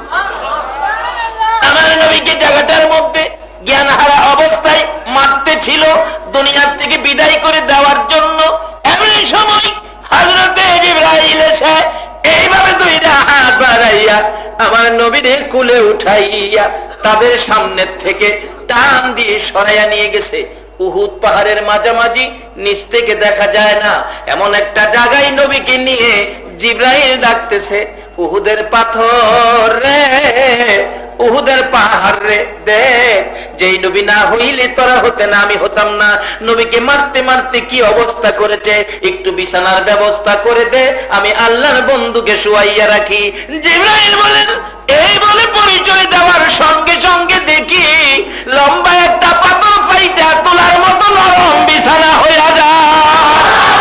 আমার নবীকে জায়গাটার মধ্যে জ্ঞান হারা অবস্থায় মারতে ছিল, দুনিয়ার থেকে বিদায় করে দেওয়ার জন্য। এমনি সময় হযরতে জিবরাইল এসে এইভাবে 2টা হাত বাড়াইয়া আমার নবীরে কোলে উঠাইয়া তাদের সামনে থেকে টান দিয়ে সরাইয়া নিয়ে গেছে। উহুদ পাহাড়ের মাঝামাঝি, নিচ থেকে দেখা যায় না এমন একটা জায়গায় নবীকে নিয়ে জিবরাইল ডাকতেছে, উহুদের পাথর রে, উহুদের পাহাড় রে, দেখ যেই নবী না হইলে তোরা হতে না, আমি হতাম না। নবীকে মারতে মারতে কি অবস্থা করেছে, একটু বিছানার ব্যবস্থা করে দে, আমি আল্লাহর বন্ধুকে শুয়াইয়া রাখি। জিবরাইল বলেন, এই বলে পরিচয় দেওয়ার সঙ্গে সঙ্গে দেখি লম্বা একটা পাথর ফাইটা তোলার মতো নরম বিছানা হইয়া যায়।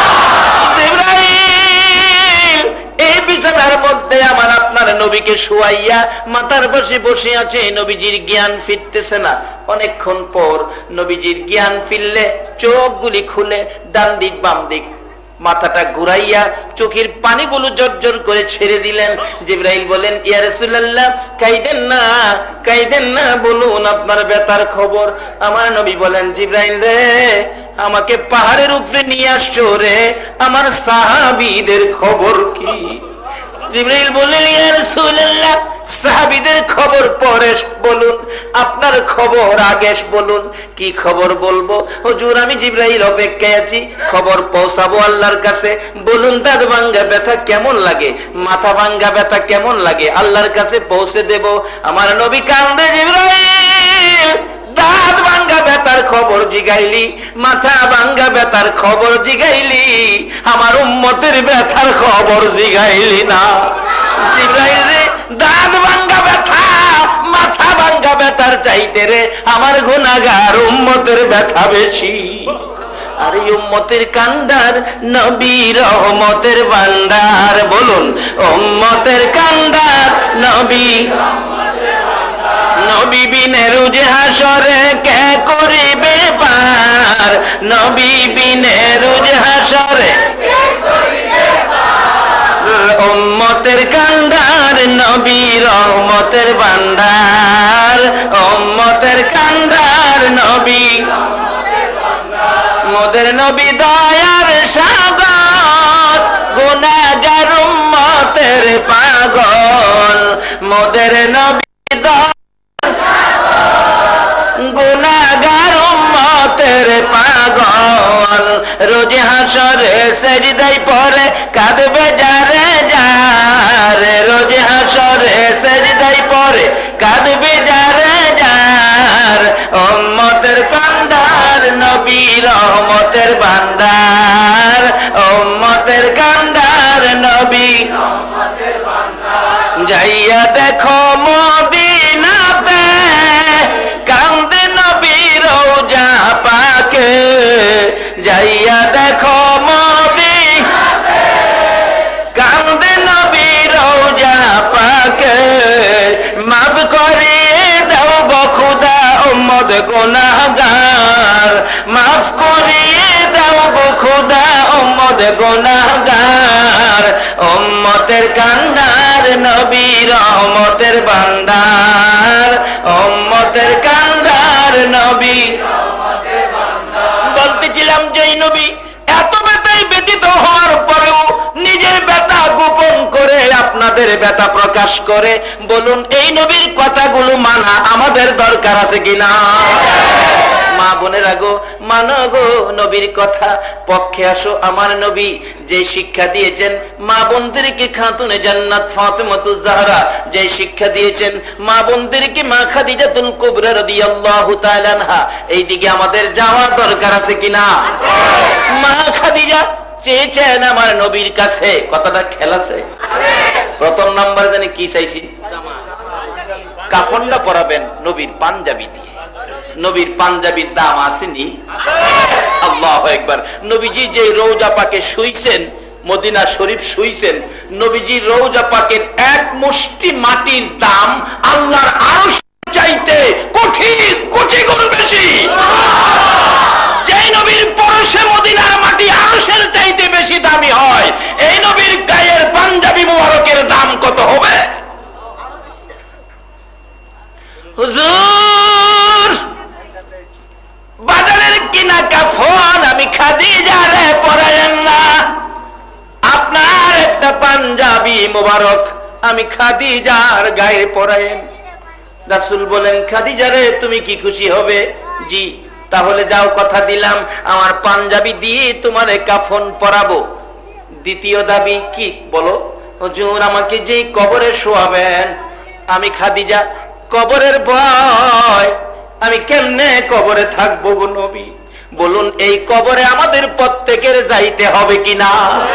জিবরাইল এই বিছানার মধ্যে আমার আপনার নবীকে শুয়াইয়া মাথার পাশে বসে আছে। নবীজির জ্ঞান ফিরতেছে না। অনেকক্ষণ পর নবীজির জ্ঞান ফিরলে চোখগুলি খুলে ডান দিক বাম দিক মাথাটা ঘুরাইয়া চোখের পানিগুলো জর্জর করে ছেড়ে দিলেন। জিবরাইল বলেন, ইয়া রাসূলুল্লাহ, কাইদেন না, বলুন আপনার ব্যথার খবর। আমার নবী বলেন, জিবরাইল রে, আমাকে পাহাড়ের উপরে নিয়ে আসছো রে, আমার সাহাবীদের খবর কি? জিবরাইল বললেন, ইয়া রাসূলুল্লাহ, সাহাবীদের খবর পরে বলুন, আপনার খবর আগে বলুন। কি খবর বলবো হুজুর? আমি জিবরাইল অপেক্ষায় আছি, খবর পৌঁছাবো আল্লাহর কাছে। বলুন দাঁত ভাঙ্গা ব্যথা কেমন লাগে, মাথা ভাঙ্গা ব্যথা কেমন লাগে, আল্লাহর কাছে পৌঁছে দেব। আমার নবী কান্দে, জিবরাইল দাঁত দাঁত ভাঙ্গা ব্যথার খবর জিগাইলি, মাথা ভাঙ্গা ব্যথার খবর জিগাইলি, আমার উম্মতের ব্যথার খবর জিগাইলি না। জিব্রাইল রে, দাঁত ভাঙ্গা ব্যথা মাথা ভাঙ্গা ব্যথার চাইতে রে আমার গুনাহগার উম্মতের ব্যথা বেশি। আর এই উম্মতের কান্ডার নবী রহমতের ভান্ডার। বলুন, উম্মতের কান্ডার নবী। নবী বিনে রোজ হাসরে কে করিবে পার, নবী বিনে রোজ হাসরে উম্মতের কান্ডার নবী রহমতের ভান্ডার, উম্মতের কান্ডার নবী। মোদের নবী দয়ার সাগর, গুনাহগার উম্মতের পাগল। মোদের নবী গুনাহগার উম্মতের পাগল। রোজ হাসরে সেজদায় পড়ে কাঁদবে যারে যারে, রোজ হাসরে সেজদায় পড়ে কাঁদবে যারে যার। উম্মতের কান্ডার নবী রহমতের ভান্ডার, উম্মতের কান্ডার নবী। যাইয়া দেখো মদিনাতে কান্দে নবী রওজা পাকে, যাইয়া দেখো মদিনাতে কান্দে নবী রওজা পাকে। মাফ করিয়ে দাও গো খোদা উম্মত গুনাহগার, মাফ করিয়ে দাও গো খোদা উম্মত গুনাহগার। উম্মতের কান্ডার নবী রহমতের ভান্ডার, উম্মতের কান্ডার নবী। বলতেছিলাম যে নবী এত ব্যথায় ব্যথিত হওয়ার পরেও নিজের ব্যথা গোপন করে আপনাদের ব্যথা প্রকাশ করে। বলুন, এই নবীর কথাগুলো মানা আমাদের দরকার আছে কিনা? মা বোনেরা গো, মানো গো নবীর কথা, পক্ষে আসো। আমার নবী যে শিক্ষা দিয়েছেন মা বোনদেরকে, খাতুনে জান্নাত ফাতেমাতুজ জাহরা যে শিক্ষা দিয়েছেন মা বোনদেরকে, মা খাদিজাতুল কুবরা রাদিয়াল্লাহু তাআলা আনহা, এই দিকে আমাদের যাওয়ার দরকার আছে কিনা? মা খাদিজা চেয়েছেন আমার নবীর কাছে, কথাটা খেয়াল আছে? প্রথম নাম্বার জানি কি চাইছি? কাফনটা পরাবেন নবীর পাঞ্জাবি দিয়ে। নবীর পাঞ্জাবির দাম আসেনি? আল্লাহু আকবার। নবীজি যে রওজা পাকে শুইছেন, মদিনা শরীফ শুইছেন, নবীজি রওজা পাকের এক মুষ্টি মাটির দাম আল্লাহর আরশ চাইতে কোটি কোটি গুণ বেশি। যেই নবীর পরশে মদিনার মাটি আরশের চাইতে বেশি দামি হয়, এই নবীর গায়ের পাঞ্জাবি মুবারকের দাম কত হবে? হুজুর, বাজারের কিনা কাফন আমি খাদিজারে পরায়েন না, আপনার একটা পাঞ্জাবি মুবারক আমি খাদিজার গায়ে পরায়েন। রাসূল বলেন, খাদিজারে তুমি কি খুশি হবে? জি। তাহলে যাও, কথা দিলাম আমার পাঞ্জাবি দিয়ে তোমারে কাফন পরাবো। দ্বিতীয় দাবি কি বলো? হুজুর, আমাকে যেই কবরে শোয়াবেন, আমি খাদিজা কবরের ভয়, আমি কেমনে কবরে থাকবো গো নবী? বলুন, এই কবরে আমাদের প্রত্যেকের যাইতে হবে কিনা?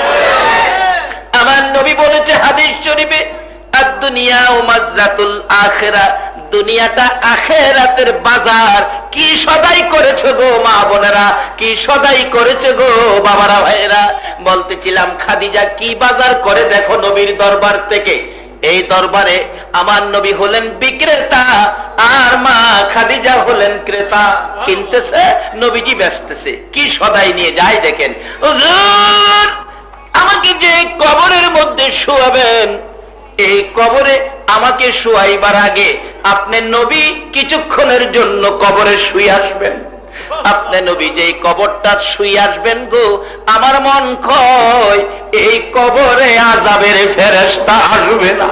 আমার নবী বলেছে হাদিস শরীফে, আদ-দুনিয়া মাযরাতুল আখিরা, দুনিয়াটা আখিরাতের বাজার। কি সদাই করেছো গো মা বোনেরা, কি সদাই করেছো গো বাবারা ভাইরা। বলতেছিলাম খাদিজা কি বাজার করে দেখো নবীর দরবার থেকে। এই দরবারে আমার নবী হলেন বিক্রেতা আর মা খাদিজা হলেন ক্রেতা। কিনতেছে, নবীজি বেচতেছে। কি সদাই নিয়ে যায় দেখেন। হুজুর, আমাকে যে কবরের মধ্যে শোয়াবেন, এই কবরে আমাকে শোয়াইবার আগে আপনি নবী কিছুক্ষণের জন্য কবরে শুয়ে আসবেন। আপনি নবী যে কবরটা শুয়ে আসবেন গো, আমার মন কয় এই কবরে আযাবের ফেরেশতা আসবে না।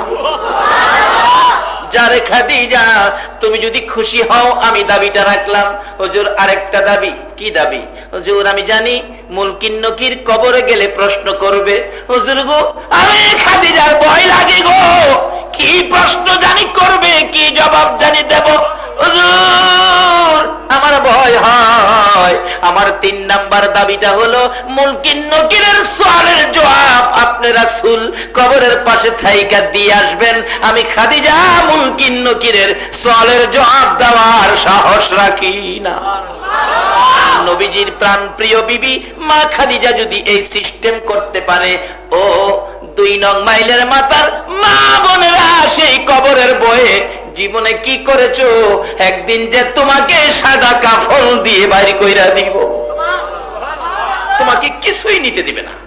যারে খাদিজা, তুমি যদি খুশি হও আমি দাবিটা রাখলাম। হুজুর, আরেকটা দাবি। কি দাবি? হুজুর, আমি জানি মুলকিন নকির কবরে গেলে প্রশ্ন করবে। হুজুর গো, আমি খাদিজার ভয় লাগে গো, কি প্রশ্ন জানি করবে, কি জবাব জানি দেব। হুজুর আমার ভয় হয়। আমার 3 নাম্বার দাবিটা হলো মুনকির নকিরের সওয়ালের জবাব আপনি রাসূল কবরের পাশে থাইকা দিয়ে আসবেন। আমি খাদিজা মুনকির নকিরের সওয়ালের জবাব দেওয়ার সাহস রাখি না। নবীজির প্রাণ প্রিয় বিবি মা খাদিজা যদি এই সিস্টেম করতে পারে, ও 2 নং মাইলের মাথার মা বোনেরা, সেই কবরের বয়ে জীবনে কি করেছো? একদিন যে তোমাকে সাদা কাফন দিয়ে বাইরে কইরা দিব, তোমাকে কিছুই নিতে দিবে না।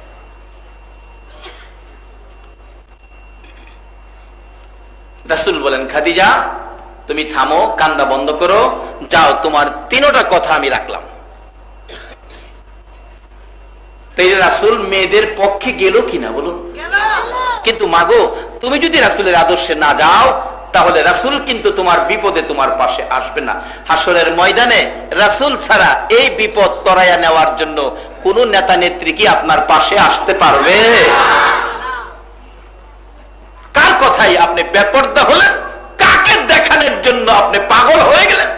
রাসূল বলেন, খাদিজা তুমি থামো, কান্না বন্ধ করো, যাও, তোমার 3টা কথা আমি রাখলাম। তাই রাসূল মেয়েদের পক্ষে গেল কিনা বলুন? কিন্তু মাগো, তুমি যদি রাসূলের আদর্শে না যাও, তাহলে রাসূল কিন্তু তোমার বিপদে তোমার পাশে আসবে না। হাসরের ময়দানে রাসূল ছাড়া এই বিপদ তরাইয়া নেওয়ার জন্য কোন নেতা নেত্রী কি আপনার পাশে আসতে পারবে? কার কথাই আপনি বেপরদা হলেন? কাকে দেখানোর জন্য আপনি পাগল হয়ে গেলেন?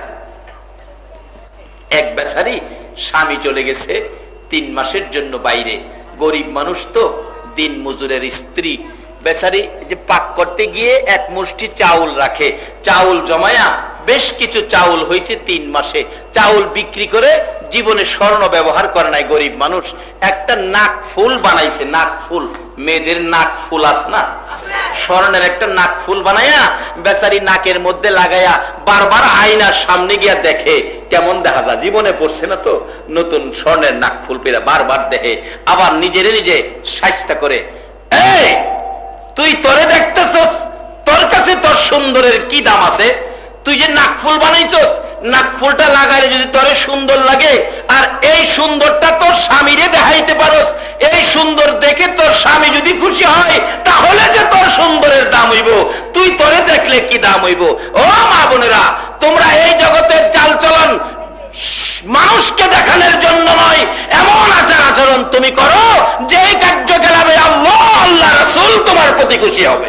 এক বেচারি স্বামী চলে গেছে 3 মাসের জন্য বাইরে, গরিব মানুষ তো, দিন মজুরের স্ত্রী, বেচারি যে পাক করতে গিয়ে এক মুষ্টি চাউল রাখে, চাউল জমায়া বেশ কিছু চাউল হয়েছে 3 মাসে। চাউল বিক্রি করে জীবনে স্বর্ণ ব্যবহার করে নাই গরিব মানুষ, একটা নাক ফুল বানাইছে। নাক ফুল, মেয়েদের নাক ফুল আছে না, স্বর্ণের একটা নাক ফুল বানায়া বেচারি নাকের মধ্যে লাগায়া বারবার আয়নার সামনে গিয়া দেখে কেমন দেখা যায়। জীবনে পড়ছে না তো, নতুন স্বর্ণের নাক ফুল পেরা বারবার দেখে, আবার নিজের নিজে শায়েস্তা করে। এই তুই তোরে দেখতেছস, তোর কাছে তোর সুন্দরের কি দাম আছে? তুই যে নাক ফুল বানাইছস, নাক ফুলটা লাগাইলে যদি তোরে সুন্দর লাগে, আর এই সুন্দরটা তোর স্বামীরে দেখাইতে পারস, এই সুন্দর দেখে তোর স্বামী যদি খুশি হয়, তাহলে যে তোর সুন্দরের দাম হইব, তুই তোরে দেখলে কি দাম হইব? ও মা বোনেরা, তোমরা এই জগতের চালচলন মানুষকে দেখানোর জন্য নয়, এমন আচার আচরণ তুমি করো যে কার্যকলাপে আল্লাহ, আল্লাহ রাসূল তোমার প্রতি খুশি হবে।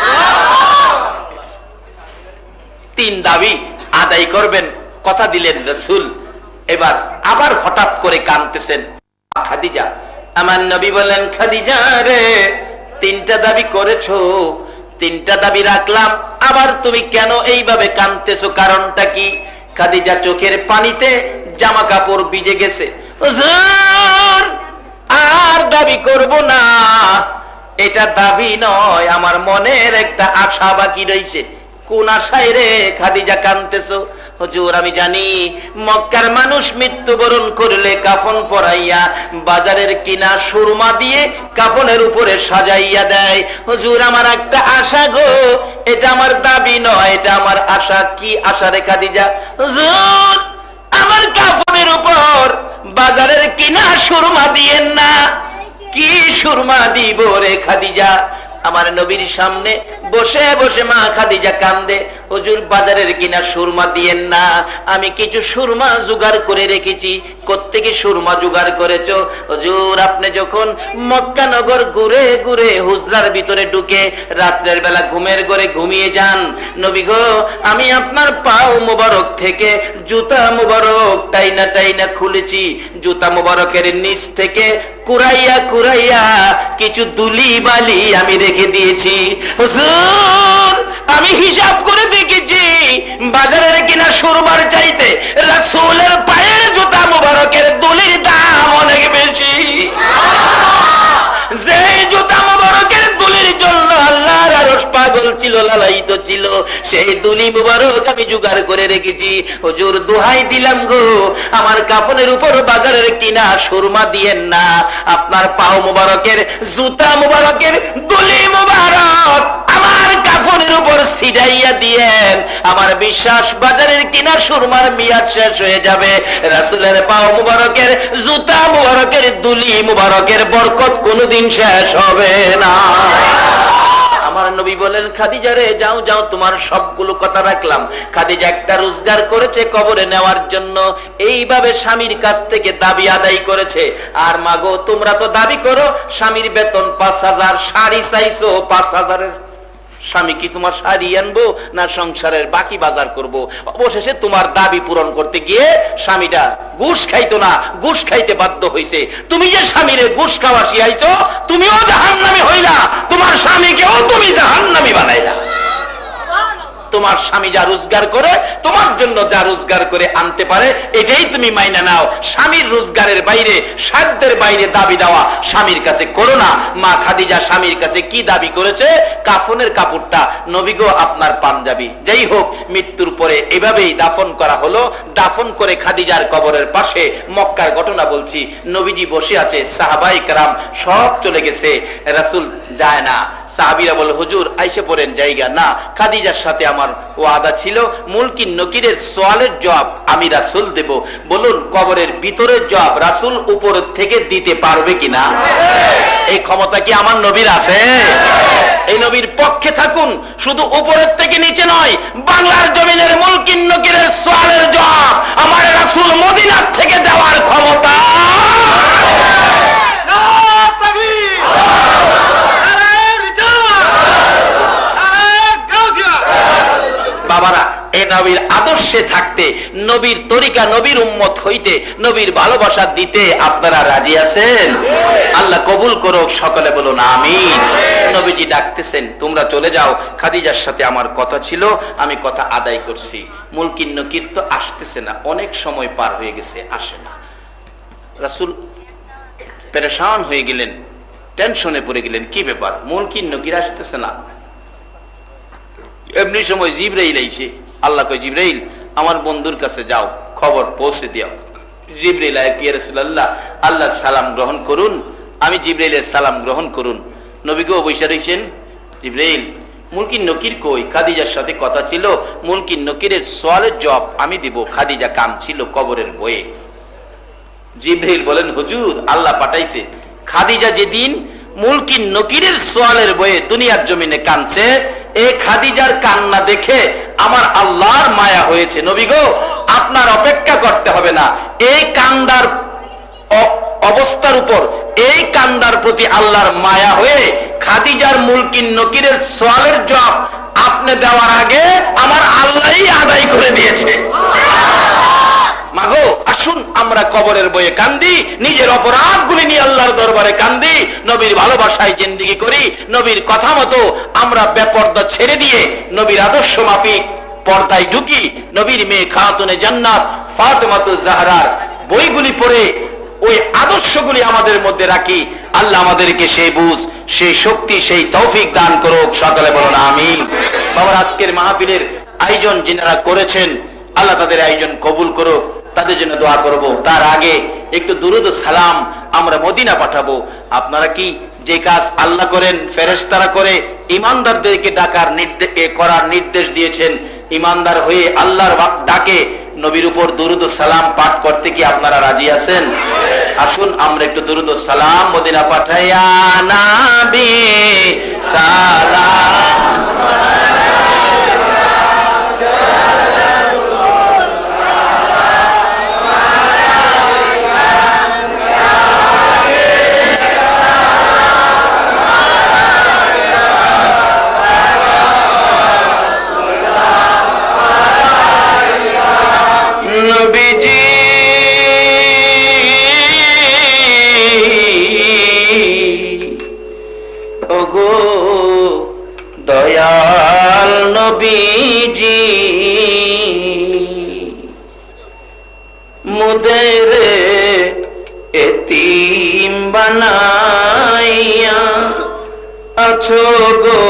3 দাবি আদায় করবেন, কথা দিলেন রাসূল। এবার আবার হঠাৎ করে কাঁদতেছেন খাদিজা। আমার নবী বলেন, খাদিজা রে, 3টা দাবি করেছো, 3টা দাবি রাখলাম, আবার তুমি কেন এইভাবে কাঁদতেছো? কারণটা কি? খাদিজা চোখের পানিতে জামা কাপড় ভিজে গেছে। হুজুর আর দাবি করব না, এটা দাবি নয়, আমার মনের একটা আশা বাকি রয়েছে। কোন আশায় রে খাদিজা কাঁদতেছো? হুজুর আমি জানি মক্কার মানুষ মৃত্যুবরণ করলে কাফন পরাইয়া বাজারের কিনা সুরমা দিয়ে কাফনের উপরে সাজাইয়া দেয়। হুজুর আমার একটা আশা গো, এটা আমার দাবি নয়, এটা আমার আশা। কি আশা রে খাদিজা? হুজুর আমার কাফনের উপর বাজারের কিনা সুরমা দিয়েন না। কি সুরমা দিব রে খাদিজা? আমার নবীর সামনে বসে বসে মা খাদিজা কান্দে, হুজুর বাজারের কিনা সুরমা দিয়েন না, আমি কিছু সুরমা জোগাড় করে রেখেছি। কোত্থেকে সুরমা জোগাড় করেছো? হুজুর আপনি যখন মক্কা নগর ঘুরে ঘুরে হুজরার ভিতরে ঢুকে রাত্রের বেলা ঘুমের ঘরে ঘুমিয়ে যান, নবী গো আমি আপনার পাও মোবারক থেকে জুতা মোবারক টাইনা টাইনা খুলেছি, জুতা মোবারকের নিচ থেকে কুরাইয়া কুরাইয়া কিছু দুলি বালি আমি রেখে দিয়েছি। হুজুর আমি হিসাব করে দেখেছি, বাজারের কিনা সুরমার চাইতে রাসূলের পায়ের জুতা মোবারকের দুলির দাম অনেক বেশি। যে জুতা মোবারকের দুলির জন্য আল্লাহর আরশ পাগল ছিল, লালায়িত ছিল, সেই দুলি মোবারক আমি জোগাড় করে রেখেছি। হুজুর দোহাই দিলাম গো, আমার কাফনের উপর বাজারের কিনা সুরমা দিয়েন না, আপনার পাও মোবারকের জুতা মোবারকের দুলি মোবারক আমার কাফনের উপর ছিটাইয়া দিয়েন। আমার বিশ্বাস বাজারের কিনা সুরমার মেয়াদ শেষ হয়ে যাবে, রাসূলের পাও মোবারকের জুতা মোবারকের দুলি মোবারকের বরকত কোনোদিন শেষ হবে না। আমার নবী বলেন, খাদিজা রে যাও যাও, তোমার সবগুলো কথা রাখলাম। খাদিজা একটা রোজগার করেছে কবরে নেওয়ার জন্য, এইভাবে স্বামীর কাছ থেকে দাবি আদায় করেছে। আর মাগো তোমরা তো দাবি করো স্বামীর বেতন 5000, শাড়ি চাইছো 5000-এর, স্বামী কি তোমার শাড়ি আনবো না সংসারের বাকি বাজার করব? অবশেষে তোমার দাবি পূরণ করতে গিয়ে স্বামীটা ঘুষ খাইতো না, ঘুষ খাইতে বাধ্য হইছে। তুমি যে স্বামীরে ঘুষ খাওয়া শিখাইছো, তুমিও জাহান্নামী হইলা, তোমার স্বামীকেও তুমি জাহান্নামী বানাইলা। তোমার স্বামী যা রোজগার করে, তোমার জন্য যা রোজগার করে আনতে পারে, এটাই তুমি মাইনা নাও। স্বামীর রোজগারের বাইরে, সাধ্যের বাইরে দাবি দেওয়া স্বামীর কাছে করো না। মা খাদিজা স্বামীর কাছে কি দাবি করেছে? কাফনের কাপড়টা। নবী গো আপনার পাঞ্জাবি। যাই হোক, মৃত্যুর পরে এভাবেই দাফন করা হলো। দাফন করে খাদিজার কবরের পাশে, মক্কার ঘটনা বলছি, নবীজি বসে আছে, সাহাবাই কেরাম সব চলে গেছে, রাসূল যায় না। সাহাবীরা বলে, হুজুর আইসে পড়েন। জায়গা না, খাদিজার সাথে আমার ওয়াদা ছিল, মুলকিন নকিরের সওয়ালের জবাব আমি রাসূল দেব। বলুন, কবরের ভিতরের জবাব রাসূল উপর থেকে দিতে পারবে কিনা? এই ক্ষমতা কি আমার নবীর আছে? এই নবীর পক্ষে থাকুন, শুধু উপরের থেকে নিচে নয়, বাংলার জমিনের মুলকিন নকিরের সওয়ালের জবাব আমার রাসূল মদিনার থেকে দেওয়ার ক্ষমতা। বাবারা, এই নবীর আদর্শে থাকতে, নবীর তরিকা, নবীর উম্মত হইতে, নবীর ভালোবাসা দিতে আপনারা রাজি আছেন? আল্লাহ কবুল করুক, সকলে বলুন আমিন। নবীজি ডাকতেছেন, তোমরা চলে যাও, খাদিজার সাথে আমার কথা ছিল, আমি কথা আদায় করছি। মুলকিন নকির তো আসতেছে না, অনেক সময় পার হয়ে গেছে, আসে না। রাসূল পেরেশান হয়ে গেলেন, টেনশনে পড়ে গেলেন, কি ব্যাপার, মুলকিন নকির আসতেছে না। এমনি সময় জিবরাইল আইছে। আল্লাহ কয়, জিবরাইল আমার বন্ধুর কাছে যাও, খবর পৌঁছে দিও। জিবরাইল আয়, ইয়া রাসূলুল্লাহ, আল্লাহর সালাম গ্রহণ করুন। আমি জিবরাইলের সালাম গ্রহণ করুন। নবী গো বৈশা রইছেন। জিবরাইল, মুলকিন নকির কই? খাদিজার সাথে কথা ছিল, মুলকিন নকিরের সওয়ালের জবাব আমি দিব। খাদিজা কাঁদছিল কবরের বয়ে। জিবরাইল বলেন, হুজুর আল্লাহ পাঠাইছে। খাদিজা যেদিন মুলকিন নকিরের সওয়ালের বয়ে দুনিয়ার জমিনে কাঁদছে, এই খাদিজার কান্না দেখে আমার আল্লাহর মায়া হয়েছে। নবী গো, আপনার অপেক্ষা করতে হবে না। এই কান্দার অবস্থার উপর, এই কান্দার প্রতি আল্লাহর মায়া হয়ে খাদিজার মুলকিন নকিরের সওয়ালের জবাব আপনি দেওয়ার আগে আমার আল্লাহই আদায় করে দিয়েছে। মাগো, আসুন আমরা কবরের বয়ে কান্দি, নিজের অপরাধগুলি নিয়ে আল্লাহর দরবারে কান্দি, নবীর ভালোবাসায় জিন্দেগি করি, নবীর কথা মতো আমরা বেপরদা ছেড়ে দিয়ে নবীর আদর্শ মাফিক পর্দায় ঢুকি, নবীর মেয়ে খাতুনে জান্নাত ফাতেমাতুজ জাহরার বইগুলি পড়ে ওই আদর্শগুলি আমাদের মধ্যে রাখি। আল্লাহ আমাদেরকে সেই বুঝ, সেই শক্তি, সেই তৌফিক দান করুক, সকলে বলুন আমিন। বাবার, আজকের মাহফিলের আয়োজন যিনারা করেছেন, আল্লাহ তাদের আয়োজন কবুল করুক, তাদের জন্য দোয়া করব। তার আগে একটু দুরূদ ও সালাম আমরা মদিনা পাঠাবো। আপনারা কি যে কাজ আল্লাহ করেন, ফেরেশতারা করে, ইমানদারদেরকে করার নির্দেশ দিয়েছেন, ইমানদার হয়ে আল্লাহর ডাকে নবীর উপর দুরূদ ও সালাম পাঠ করতে কি আপনারা রাজি আছেন? আসুন আমরা একটু দুরূদ ও সালাম মদিনা পাঠাইয়া নবী সালাম। দয়াল নবীজি মুদের এতিম বানাইয়া আছো গো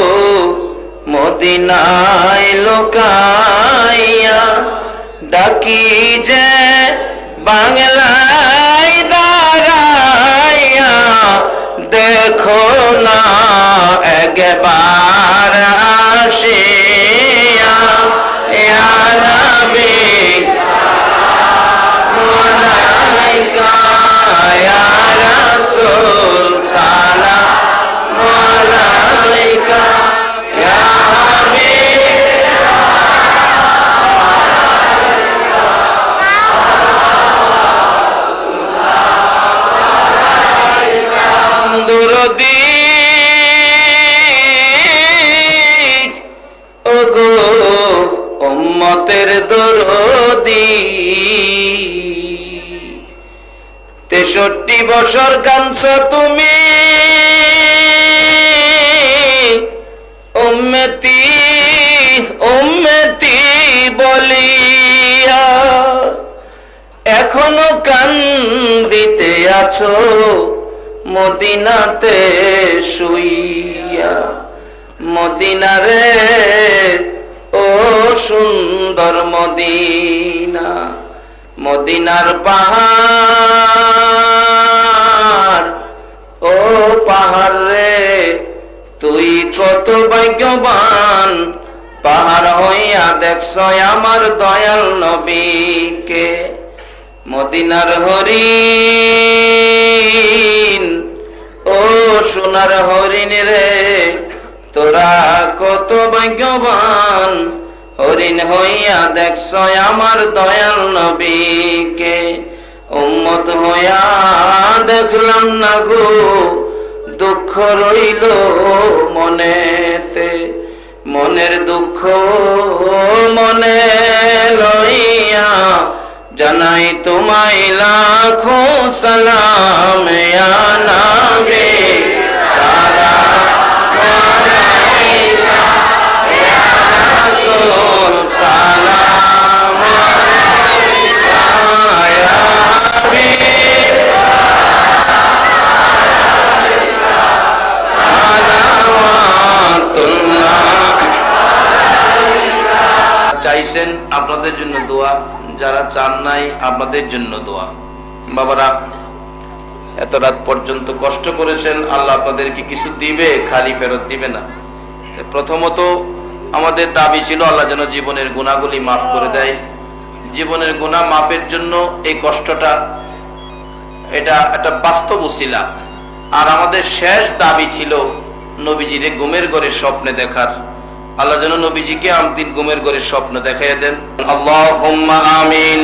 মদিনায় লোকাইয়া, ডাকি যে বাংলায় দাঁড়াইয়া, দেখো না একবার আসিয়া, ইয়া নবী আলাইকা ইয়া রাসূল সালাম আলাইকা ইয়া হাবিব দুরুদি উম্মতের দরদি 63 বছর কাঁদছো তুমি উম্মতি উম্মতি বলিয়া, এখনো কান্দিতে আছো মদিনাতে শুইয়া। মদিনারে ও সুন্দর মদিনা, মদিনার পাহাড় ও পাহাড় রে তুই কত ভাগ্যবান, পাহাড় হইয়া দেখছ আমার দয়াল নবীকে। মদিনার হরিণ ও সোনার হরিণ রে তোরা কত ভাগ্যবান, হরিণ হইয়া দেখছ আমার দয়াল নবীকে। উম্মত হইয়া দেখলাম না গো, দুঃখ রইল মনেতে, মনের দুঃখ মনে লইয়া জানাই তোমায় লাখো সালাম ইয়া নবী সালাম আলাইকা ইয়া রাসূল সালাম আলাইকা ইয়া হাবিব সালাওয়াতুল্লাহ। চাইছেন আপনাদের জন্য দোয়া, যারা চান নাই আপনাদের জন্য দোয়া। বাবারা এত রাত পর্যন্ত কষ্ট করেছেন, আল্লাহ আপনাদেরকে কিছু দিবে, খালি ফেরত দিবে না। প্রথমত আমাদের দাবি ছিল আল্লাহ যেন জীবনের গুনাহগুলি মাফ করে দেয়। জীবনের গুনাহ মাফের জন্য এই কষ্টটা, এটা একটা বাস্তব উসিলা। আর আমাদের শেষ দাবি ছিল নবীজিরে ঘুমের ঘরে স্বপ্নে দেখার। আল্লাহ যেন নবীজিকে আমদিন ঘুমের ঘরে স্বপ্ন দেখাইয়া দেন। আল্লাহুম্মা আমিন,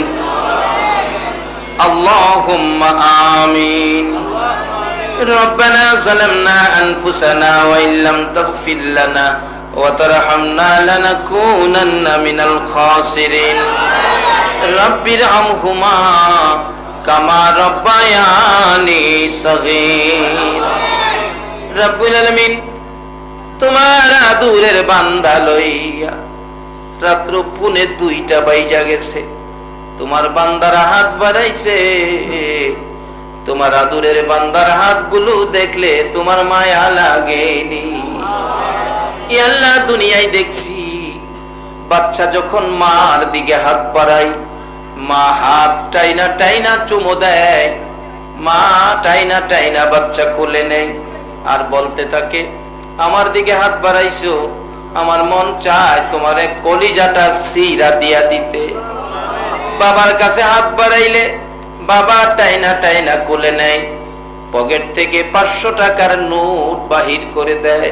আল্লাহুম্মা আমিন। রব্বানা যালামনা আনফুসানা ওয়া ইল্লাম তাগফির লানা ওয়া তারহামনা লানাকুনান্না মিনাল খাসিরিন। রাব্বিরহামহুমা কামা রাব্বায়ানি সগীর। রব্বুল আলামিন, তোমার আদুরের বান্দা লইয়া রাত্র 2:30 বাইজা গেছে, তোমার বান্দারা হাত বাড়াইছে। তোমার আদুরের বান্দার হাতগুলো দেখলে তোমার মায়া লাগেনি। ইয়া আল্লাহ, দুনিয়ায় দেখছি বাচ্চা যখন মার দিকে হাত বাড়ায়, মা হাত টাইনা টাইনা চুমো দেয়, মা টাইনা টাইনা বাচ্চা খুলে নেয় আর বলতে থাকে আমার দিকে হাত বাড়াইছো, আমার মন চায় তোমার কলিজাটা সিরা দিয়া দিতে। বাবার কাছে হাত বাড়াইলে বাবা টাইনা টাইনা কোলে নেয়, পকেট থেকে 500 টাকার নোট বাহির করে দেয়।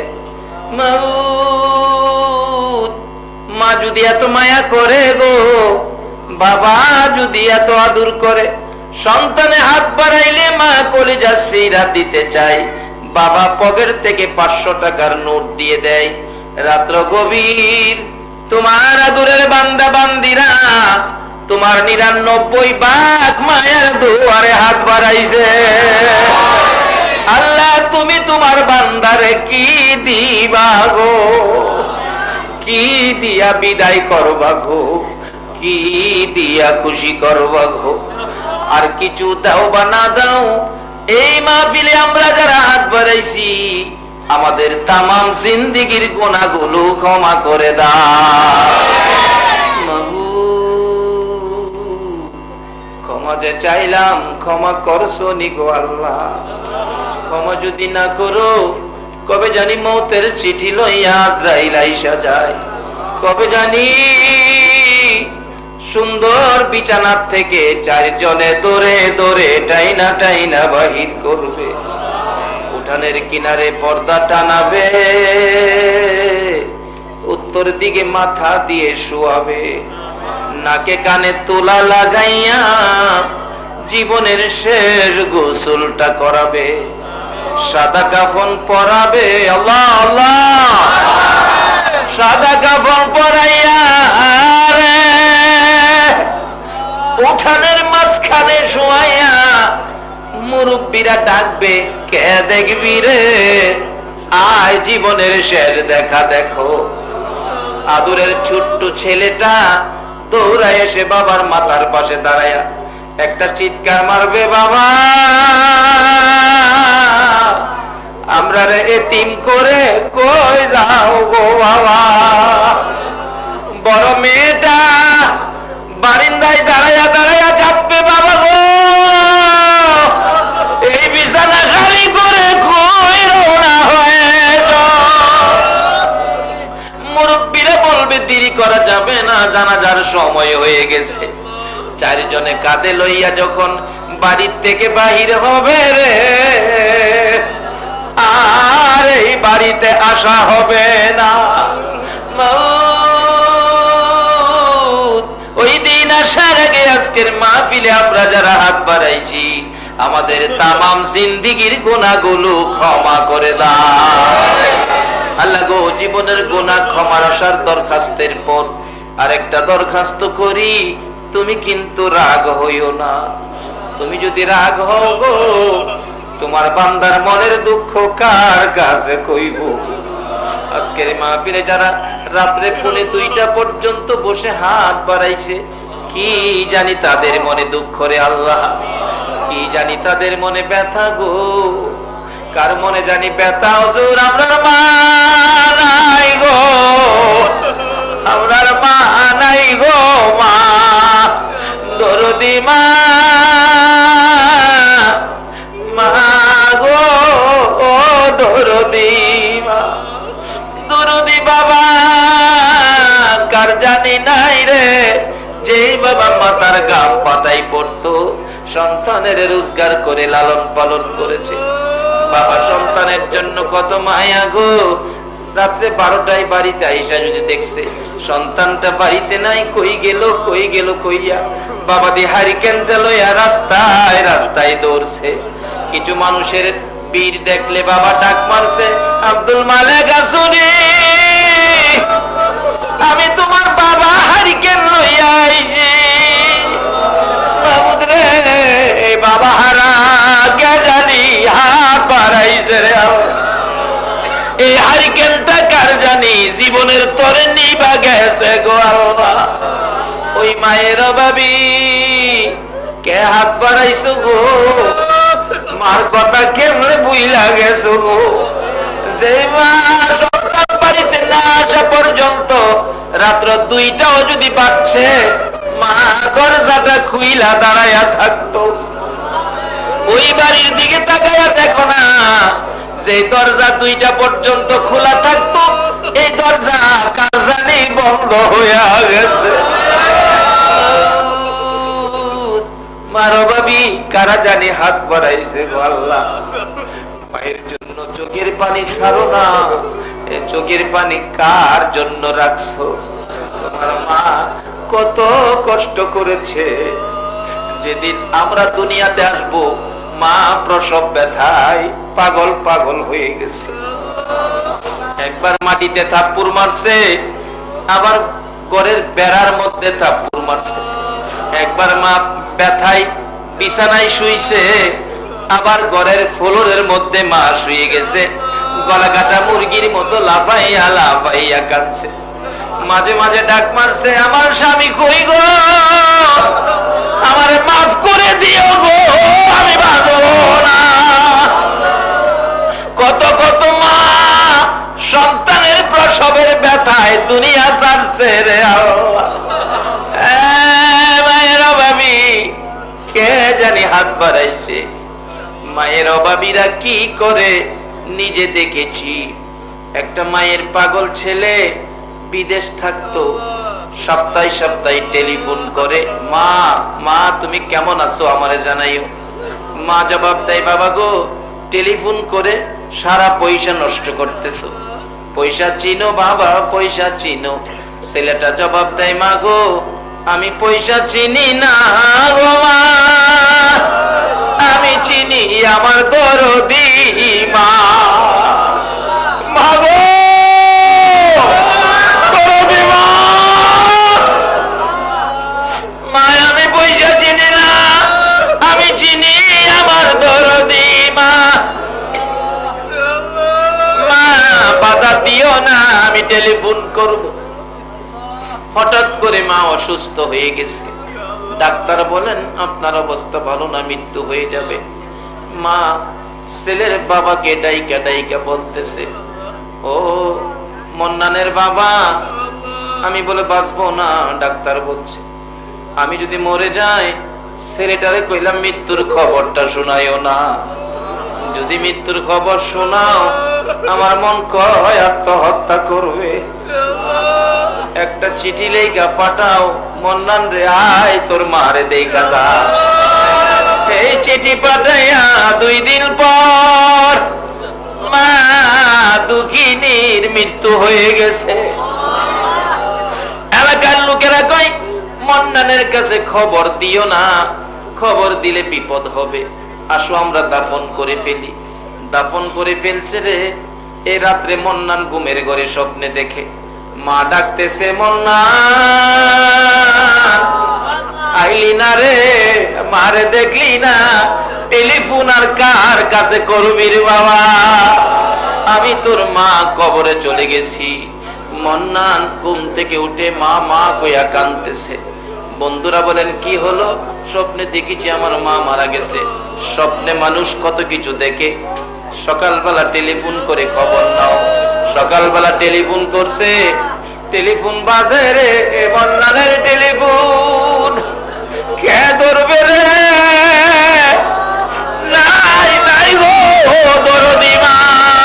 মাবুদ, মা যদি এত মায়া করে গো, বাবা যদি এত আদর করে, সন্তানে হাত বাড়াইলে মা কলিজা সিরা দিতে চায়, বাবা পকেট থেকে 500 টাকার নোট দিয়ে দেয়। রাত্র গভীর, তোমার আদরের বান্দা বান্দিরা তোমার 99 ভাগ মায়ের দুয়ারে হাত বাড়াইছে। আল্লাহ, তুমি তোমার বান্দারে কি দিবা গো, কি দিয়া বিদায় করবা গো, কি দিয়া খুশি করবা গো? আর কিছু দাও বা না দাও, এই মাহফিলে আমরা যারা হাত বাড়াইছি আমাদের তামাম জিন্দেগীর গুনাহগুলো ক্ষমা করে দাও। ক্ষমা যে চাইলাম, ক্ষমা করছো নি গো আল্লাহ? ক্ষমা যদি না করো, কবে জানি মৌতের চিঠি লইয়া আজরাইল আইসা যায়, কবে জানি সুন্দর বিছানার থেকে 4 জনে দৌড়ে দৌড়ে টাইনা টাইনা বাহির করবে, উঠানের কিনারে পর্দা টানাবে, উত্তর দিকে মাথা দিয়ে শোয়াবে, নাকে কানে তোলা লাগাইয়া জীবনের শেষ গোসলটা করাবে, সাদা কাফন পরাবে। আল্লাহ আল্লাহ, সাদা কাফন পরাইয়া রে উঠানের মাঝখানে শোয়াইয়া মুরব্বীরা ডাকবে, কে দেখবি রে, আয় জীবনের শেষ দেখা দেখো। আদরের ছোট্ট ছেলেটা দৌড়ায় এসে বাবার মাথার পাশে দাঁড়ায়া একটা চিৎকার মারবে, বাবা আমরা রে এতিম করে কই যাও গো বাবা। বড় মেয়েটা বারিন্দায় দাঁড়ায়া দাঁড়ায়া কাঁদবে, বাবা গো এই বিছানা খালি করে কই রওনা হয়েছ। মুরব্বীরা বলবে দেরি করা যাবে না, জানাজার সময় হয়ে গেছে। চারজনে কাঁধে লইয়া যখন বাড়ির থেকে বাহির হবে রে, আর এই বাড়িতে আসা হবে না। ওই দিন আসার আগে আজকের মাহফিলে আমরা যারা হাত বাড়াইছি আমাদের তামাম জিন্দেগীর গুনাহগুলো ক্ষমা করে দাও আল্লাহ গো। জীবনের গুনাহ ক্ষমার আসার দরখাস্তের পর আরেকটা দরখাস্ত করি, তুমি কিন্তু রাগ হইও না। তুমি যদি রাগ হও গো, তোমার বান্দার মনের দুঃখ কার কাছে কইব। আজকের মাহফিলে যারা রাত্রে পৌনে 2টা পর্যন্ত বসে হাত বাড়াইছে, কি জানি তাদের মনে দুঃখ রে আল্লাহ, কি জানি তাদের মনে ব্যথা গো। কার মনে জানি ব্যথা, হুজুর আমরার মা নাই গো, আমরার মা নাই গো, মা দরদি মা, মা গো দরদি মা, দরদি বাবা কার জানি নাই রে, যেই বাবা মাতার গাম পাতাই পড়তো, সন্তানের রোজগার করে লালন পালন করেছে। বাবা সন্তানের জন্য কত মায়া গো। রাত্রে 12টায় বাড়িতে আইসা যদি দেখছে সন্তানটা বাড়িতে নাই, কই গেল কই গেল কইয়া বাবা দি হারিকেন লইয়া রাস্তায় রাস্তায় দৌড়ছে। কিছু মানুষের বীর দেখলে বাবা ডাক মারছে, আব্দুল মালেক আসুনি, আমি তোমার বাবা হারিকেন লইয়া আইছি। বাবা হারা কে জানি হাত বাড়াইছে রে, এই হারিকেনটা কার জানি জীবনের তরে নিবা গেছে গো আল্লাহ। ওই মায়ের ভাবি কে হাত বাড়াইছো গো, মার কথা কেমনে বুইলা গেছো গো। যে মা সন্তান বাড়িতে না আসা পর্যন্ত রাত্র 2টাও যদি বাজছে, মা দরজাটা খুইলা দাঁড়ায়া থাকতো। ওই বাড়ির দিকে তাকায়া দেখো না, যে দরজা 2টা পর্যন্ত খোলা থাকতো, এই দরজা কার জানি বন্ধ হয়ে গেছে। মারো ভাবি কারা জানি হাত বাড়াইছে গো আল্লাহ। মায়ের জন্য চোখের পানি ছাড়ো না, এই চোখের পানি কার জন্য রাখছো? তোমার মা কত কষ্ট করেছে। যেদিন আমরা দুনিয়াতে আসবো, মা প্রসব ব্যথায় পাগল পাগল হয়ে গেছে। একবার মাটিতে থাপ্পড় মারছে, আবার ঘরের বেড়ার মধ্যে থাপ্পড় মারছে। একবার মা ব্যথায় বিছানায় শুইছে, আবার ঘরের ফ্লোরের মধ্যে মা শুয়ে গেছে, গলা কাটা মুরগির মতো লাফাইয়া লাফাইয়া কাঁদছে। মাঝে মাঝে ডাক মারছে, আমার স্বামী কই গো, আমারে মাফ করে দিও গো, আমি বাঁচবো না। কত কত মা সন্তানের প্রসবের ব্যথায় দুনিয়া ছাড়ছে রে আল্লাহ। মায়ের অভাবী কে জানি হাত বাড়াইছে। মায়ের অভাবীরা কি করে নিজে দেখেছি। একটা মায়ের পাগল ছেলে বিদেশ থাকতো, সপ্তাহে সপ্তাহে টেলিফোন করে, মা মা তুমি কেমন আছো আমারে জানাইও। মা জবাব দেয়, বাবা গো টেলিফোন করে সারা পয়সা নষ্ট করতেছো, পয়সা চিনো বাবা, পয়সা চিনো। ছেলেটা জবাব দেয়, মা গো আমি পয়সা চিনি না গো মা, আমি চিনি আমার দরদি মা। মা গো দরদি মা, মা আমি পয়সা করব। হঠাৎ করে মা অসুস্থ হয়ে গেছে, ডাক্তার বলেন আপনার অবস্থা ভালো না, মৃত্যু হয়ে যাবে। মা ছেলের বাবাকে ডাইকা ডাইকা বলতেছে, ও মন্নানের বাবা, আমি বলে বাঁচবো না। ডাক্তার বলছে আমি যদি মরে যাই ছেলেটারে কইলাম মৃত্যুর খবরটা শোনাইও না, যদি মৃত্যুর খবর শোনাও আমার মন কয় আত্মহত্যা করবে। একটা চিঠি লেখা পাঠাও, মন্নান রে আয় তোর মারে দেখা দা। এই চিঠি পাঠাইয়া 2 দিন পর মা দুঃখিনীর মৃত্যু হয়ে গেছে। এলাকার লোকেরা কয় মন্নানের কাছে খবর দিও না, খবর দিলে বিপদ হবে, আসো আমরা দাফন করে ফেলি। দাফন করে ফেলছে রে। এই রাত্রে মন্নান ঘুমের ঘরে স্বপ্নে দেখে মা ডাকতেছে, মন্নান আইলি না রে, মারে দেখলি না, টেলিফোন আর কার কাছে করবি রে বাবা, আমি তোর মা কবরে চলে গেছি। মন্নান ঘুম থেকে উঠে মা মা কইয়া কাঁদতেছে। বন্ধুরা বলেন কি হলো? স্বপ্নে দেখেছি আমার মা মারা গেছে। স্বপ্নে মানুষ কত কিছু দেখে। সকালবেলা টেলিফোন করে খবর নাও। সকালবেলা টেলিফোন করছে, টেলিফোন বাজে রে, মন্নানের টেলিফোন। কে ধরবে রে? নাই নাই গো দরদি মা।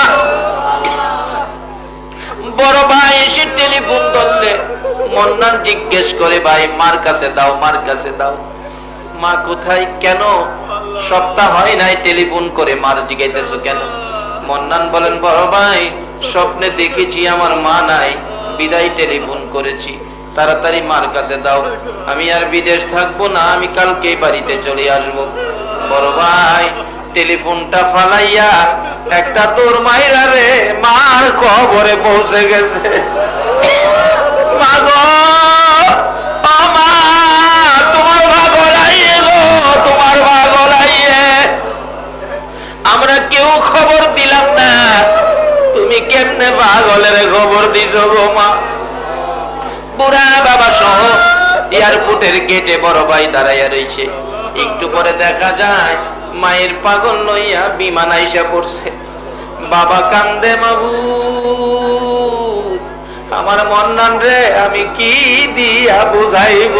বড় ভাই এসে টেলিফোন ধরলে মন্নান জিজ্ঞেস করে, ভাই মার কাছে দাও, মার কাছে দাও। মা কোথায়? কেন সপ্তাহ হয় নাই টেলিফোন করে মার জিগাইতেছো কেন? মন্নান বলেন, বড় ভাই স্বপ্নে দেখেছি আমার মা নাই, বিদায় টেলিফোন করেছি, তাড়াতাড়ি মার কাছে দাও, আমি আর বিদেশ থাকবো না, আমি কালকে বাড়িতে চলে আসবো। বড় ভাই টেলিফোনটা ফালাইয়া একটা তোর মাইরা রে মার কবরে পৌঁছে গেছে। মা গো, ও মা, তোমার ভাগল আইয়ে গো, তোমার ভাগল আইয়ে। আমরা কেউ খবর দিলাম না, তুমি কেমনে পাগলের খবর দিছো গো মা? বুড়া বাবা সহ এয়ারপোর্টের গেটে বড় ভাই দাঁড়াইয়া রয়েছে। একটু পরে দেখা যায় মায়ের পাগল লইয়া বিমান আইসা পড়ছে। বাবা কান্দে, মাবুদ আমার মন্নান রে আমি কি দিয়া বুঝাইব?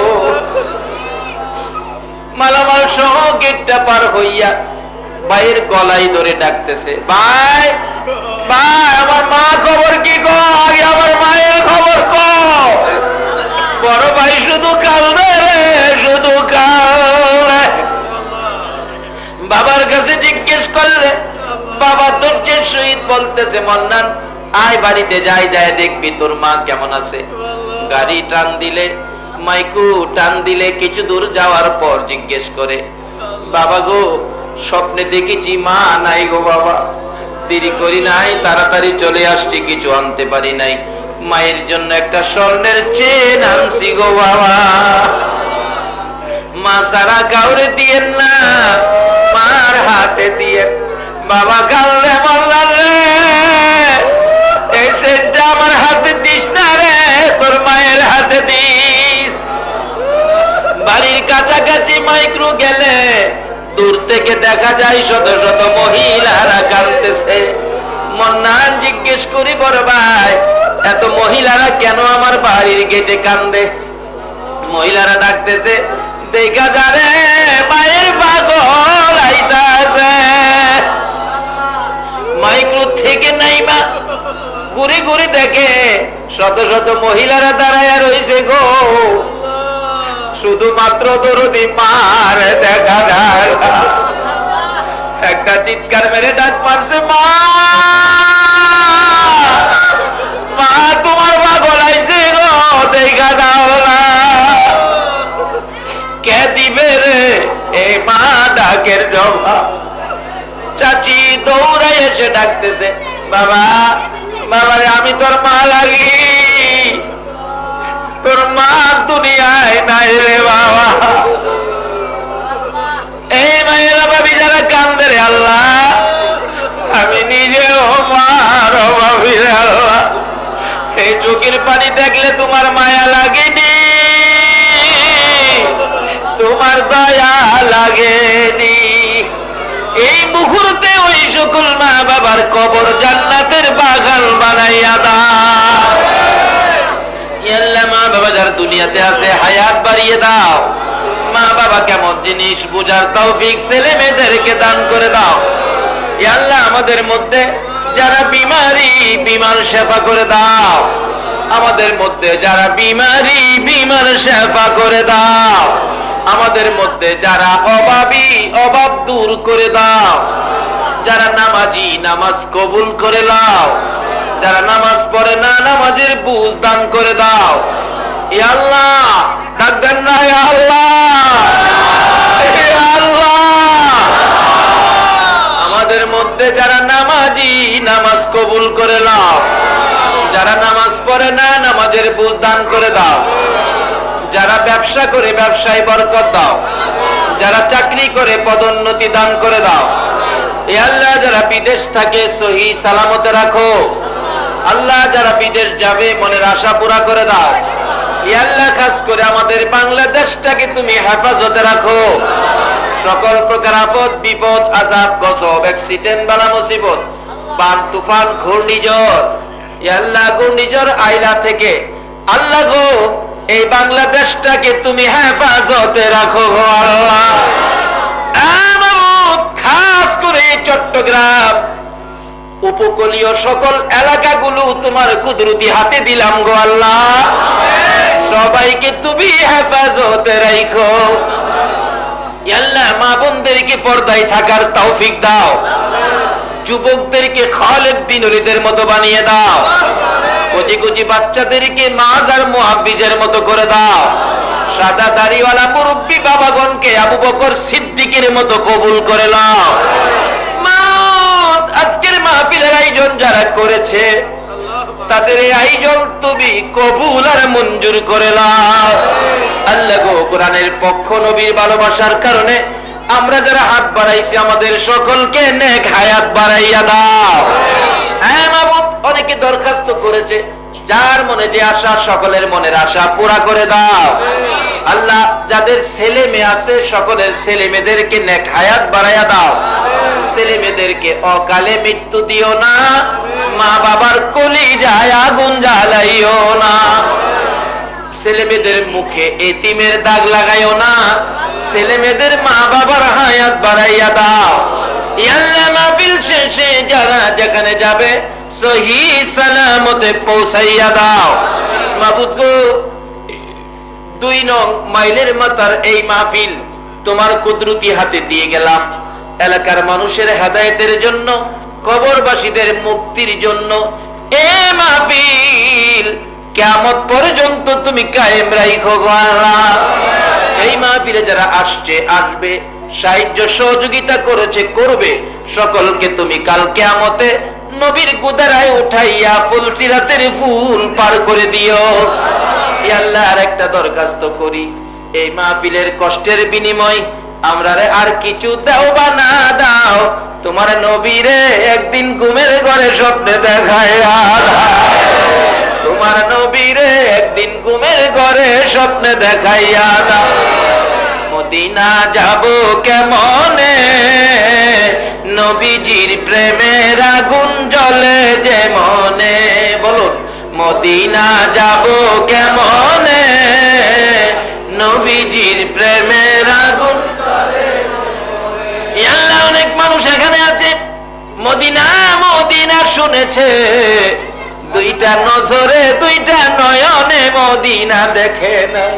মালামাল সহ গেটটা পার হইয়া ভাইয়ের গলায় ধরে ডাকতেছে, ভাই ভাই আমার মা খবর কি গো? আগে আমার মায়ের খবর কও। বড় ভাই শুধু কান্দে রে, শুধু কান্দে। বাবার কাছে জিজ্ঞেস করলে বাবা ধৈর্যের সহিত বলতেছে, মন্নান আয় বাড়িতে যাই, যায় দেখবি তোর মা কেমন আছে। গাড়ি টান দিলে, মাইকু টান দিলে কিছু দূর যাওয়ার পর জিজ্ঞেস করে, বাবা গো স্বপ্নে দেখেছি মা নাই গো বাবা, দেরি করি নাই, তাড়াতাড়ি চলে আসছি, কিছু আনতে পারি নাই, মায়ের জন্য একটা স্বর্ণের চেন আনছি গো বাবা। মা সারা কাউরে দিয়েন না, মার হাতে দিয়ে। বাবা কাউরে বললাম রে, এই চেনটা আমার হাতে দিস না রে, তোর মায়ের হাতে দিস। বাড়ির কাছাকাছি মাইক্রো গেলে দূর থেকে দেখা যায় শত শত মহিলারা কাঁদতেছে। মন্নান জিজ্ঞেস করি, বড় ভাই এত মহিলারা কেন আমার বাড়ির গেটে কান্দে? মহিলারা ডাকতেছে, দেখা যাবে মায়ের পাগল আইতাছে। মাইক্রো থেকে নাইবা ঘুরে ঘুরে দেখে শত শত মহিলারা দাঁড়ায় রয়েছে গো, শুধুমাত্র দরদি মার দেখা যায়। একটা চিৎকার মেরে ডাক পারছে, মা মা তোমার পাগল আইছে গো, দেখা যাও না। কে দিবে রে এই মা ডাকের জবাব? চাচি দৌড়াই এসে ডাকতেছে, বাবা বাবা রে আমি তোর মা লাগি, তোর মা দুনিয়ায় নাই রে বাবা। এই মায়েরা ভাবি যারা কান্দে রে আল্লাহ, আমি নিজেও মার অভাবী রে আল্লাহ, এই চোখ চোখের পানি দেখলে তোমার মায়া লাগেনি, তোমার দয়া লাগেনি। এই মুহূর্তে ওই সকল মা বাবার কবর জান্নাতের বাগান বানাইয়া দাও। আল্লাহ মা বাবা যার দুনিয়াতে আছে হায়াত বাড়িয়ে দাও। মা বাবা কেমন জিনিস বুঝার তৌফিক ছেলে মেয়েদেরকে দান করে দাও। আল্লাহ আমাদের মধ্যে যারা বিমারি বিমার শেফা করে দাও। আমাদের মধ্যে যারা বিমারি বিমার শেফা করে দাও। আমাদের মধ্যে যারা অভাবী অভাব দূর করে দাও। যারা নামাজি নামাজ কবুল করে নাও। যারা নামাজ পড়ে না নামাজের বুঝ দান করে দাও। ইয়া আল্লাহ ডাক দেন না, ইয়া আল্লাহ, ইয়া আল্লাহ। আমাদের মধ্যে যারা নামাজি নামাজ কবুল করে নাও। যারা নামাজ পড়ে না নামাজের বুঝ দান করে দাও। যারা ব্যবসা করে ব্যবসায় বরকত দাও। যারা চাকরি করে পদোন্নতি দান করে দাও। এ আল্লাহ যারা বিদেশ থাকে সহি সালামতে রাখো। আল্লাহ যারা বিদেশ যাবে মনের আশা পুরা করে দাও। এ আল্লাহ খাস করে আমাদের বাংলাদেশটাকে তুমি হেফাজতে রাখো। সকল প্রকার আপদ বিপদ আযাব গজব অ্যাক্সিডেন্ট বালা মুসিবত বান তুফান ঘূর্ণিঝড় এ আল্লাহ ঘূর্ণিঝড় আইলা থেকে আল্লাহ গো এই বাংলাদেশটাকে তুমি হেফাজতে রাখো গো আল্লাহ। খাস করে চট্টগ্রাম উপকূলীয় সকল এলাকাগুলো তোমার কুদরতি হাতে দিলাম গো আল্লাহ। সবাইকে তুমি হেফাজতে রাখো। আল্লাহ মা বোনদেরকে পর্দায় থাকার তৌফিক দাও। যুবকদেরকে খালেদ বিন ওলীদের মতো বানিয়ে দাও। কুচি কুচি বাচ্চাদেরকে মাজার মুহাব্বিজের মতো করে দাও। সাদা দাড়িওয়ালা মুরব্বী বাবাগণকে আবু বকর সিদ্দিকের মতো কবুল করে নাও। আজকের মাহফিলের আয়োজন যারা করেছে তাদের এই আয়োজন তুমি কবুল আর মঞ্জুর করে নাও। আল্লাহ গো কোরআনের পক্ষ নবীর ভালোবাসার কারণে আমরা যারা হাত বাড়াইছি আমাদের সকলকে নেক হায়াত বাড়াইয়া দাও। হ্যাঁ মাবুদ অনেকে দরখাস্ত করেছে, যার মনে যে আশা সকলের মনের আশা পুরা করে দাও। আল্লাহ যাদের ছেলে মেয়ে আছে সকলের ছেলে মেয়েদেরকে নেক হায়াত বাড়াইয়া দাও। ছেলে মেয়েদেরকে অকালে মৃত্যু দিও না। মা বাবার কলিজায় আগুন জ্বালাইও না। ছেলে মেয়েদের মুখে এতিমের দাগ লাগাইও না। ছেলে মেয়েদের মা বাবার হায়াত বাড়াইয়া দাও। আল্লাহ মাহফিল শেষে যারা যেখানে যাবে সহি সালামতে পৌঁছাইয়া দাও। মাবুদ গো 2 নং মাইলের মাথার এই মাহফিল তোমার কুদরতি হাতে দিয়ে গেলাম। এলাকার মানুষের হেদায়েতের জন্য, কবরবাসীদের মুক্তির জন্য এই মাহফিল কিয়ামত পর্যন্ত তুমি কায়েম রাখো গো আল্লাহ। এই মাহফিলে যারা আসছে আসবে, সাহায্য সহযোগিতা করেছে করবে, সকলকে তুমি কাল কিয়ামতে নবীর কুদারায় উঠাইয়া ফুলসিরাতের ফুল পার করে দিও। ইয়া আল্লাহ আর একটা দরখাস্ত করি, এই মাহফিলের কষ্টের বিনিময় আমরা আর কিছু দাও বা না দাও, তোমার নবীরে একদিন ঘুমের ঘরে স্বপ্নে দেখাইয়া দাও। তোমার নবীরে একদিন ঘুমের ঘরে স্বপ্নে দেখাইয়া দাও। মদিনা যাব কেমনে, নবীজির প্রেমের আগুন জ্বলে যে মনে। বলুন মদিনা যাব কেমনে, নবীজির প্রেমের আগুন। আল্লাহ অনেক মানুষ এখানে আছে মদিনা মদিনা শুনেছে, 2টা নজরে 2টা নয়নে মদিনা দেখে নাই।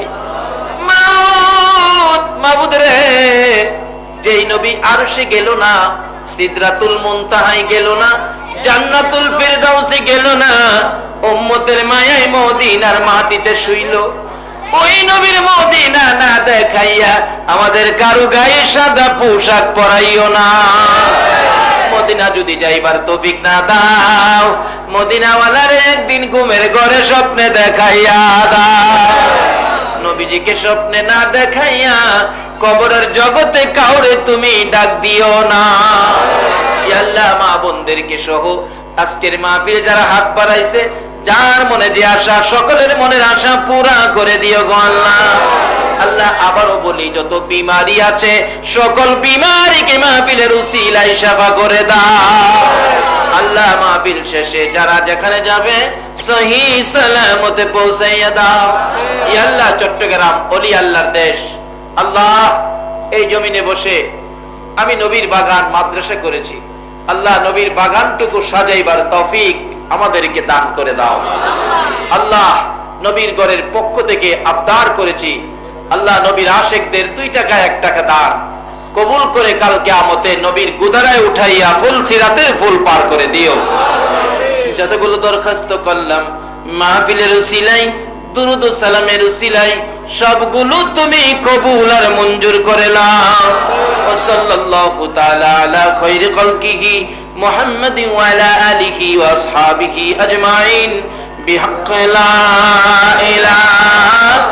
মাবুদ রে, যেই নবী আরশে গেল না, সিদরাতুল মুনতাহায় গেল না, জান্নাতুল ফিরদাউসে গেল না, উম্মতের মায়ায় মদিনার মাটিতে শুইল। ওই নবীর মদিনা না দেখাইয়া আমাদের কারো গায়ে সাদা পোশাক পরাইও না। মদিনা যদি যাইবার তৌফিক না দাও, মদিনাওয়ালারে একদিন ঘুমের ঘরে স্বপ্নে দেখাইয়া দাও। নবীজিকে স্বপ্নে না দেখাইয়া কবরের জগতে কাউরে তুমি ডাক দিও না। ইয়া আল্লাহ মা বোনদেরকে সহ আজকের মাহফিলে যারা হাত বাড়াইছে যার মনে যে আশা সকলের মনের আশা পুরা করে দিও গো আল্লাহ। আল্লাহ আবারও বলি, যত বিমারি আছে সকল বিমারিকে মাহফিলের উসিলায় শাফা করে দাও আল্লাহ। মাহফিল শেষে যারা যেখানে যাবে সহি সালামতে পৌঁছাইয়া দাও ইয়া আল্লাহ। চট্টগ্রাম ওলি আল্লাহর দেশ আল্লাহ, এই জমিনে বসে আমি নবীর বাগান মাদ্রাসা করেছি আল্লাহ, নবীর বাগানটুকু সাজাইবার তৌফিক আমাদেরকে দান করে দাও আল্লাহ। নবীর ঘরের পক্ষ থেকে আবদার করেছি আল্লাহ, নবীর আশিকদের 2 টাকা 1 টাকা দান কবুল করে কাল কিয়ামতে নবীর গুদারায় উঠাইয়া ফুল সিরাতের ফুল পার করে দিও। যতগুলো দরখাস্ত করলাম মাহফিলের উসিলায়, দুরুদ ও সালামের উসিলায় সবগুলো তুমি কবুল আর মঞ্জুর করে নাও। ওয়া সাল্লাল্লাহু তাআলা আলা খায়রি খালকিহি মুহাম্মাদিন ওয়া আলা আলিহি ওয়া আসহাবিহি আজমাইন বিহাক্কি লা ইলাহা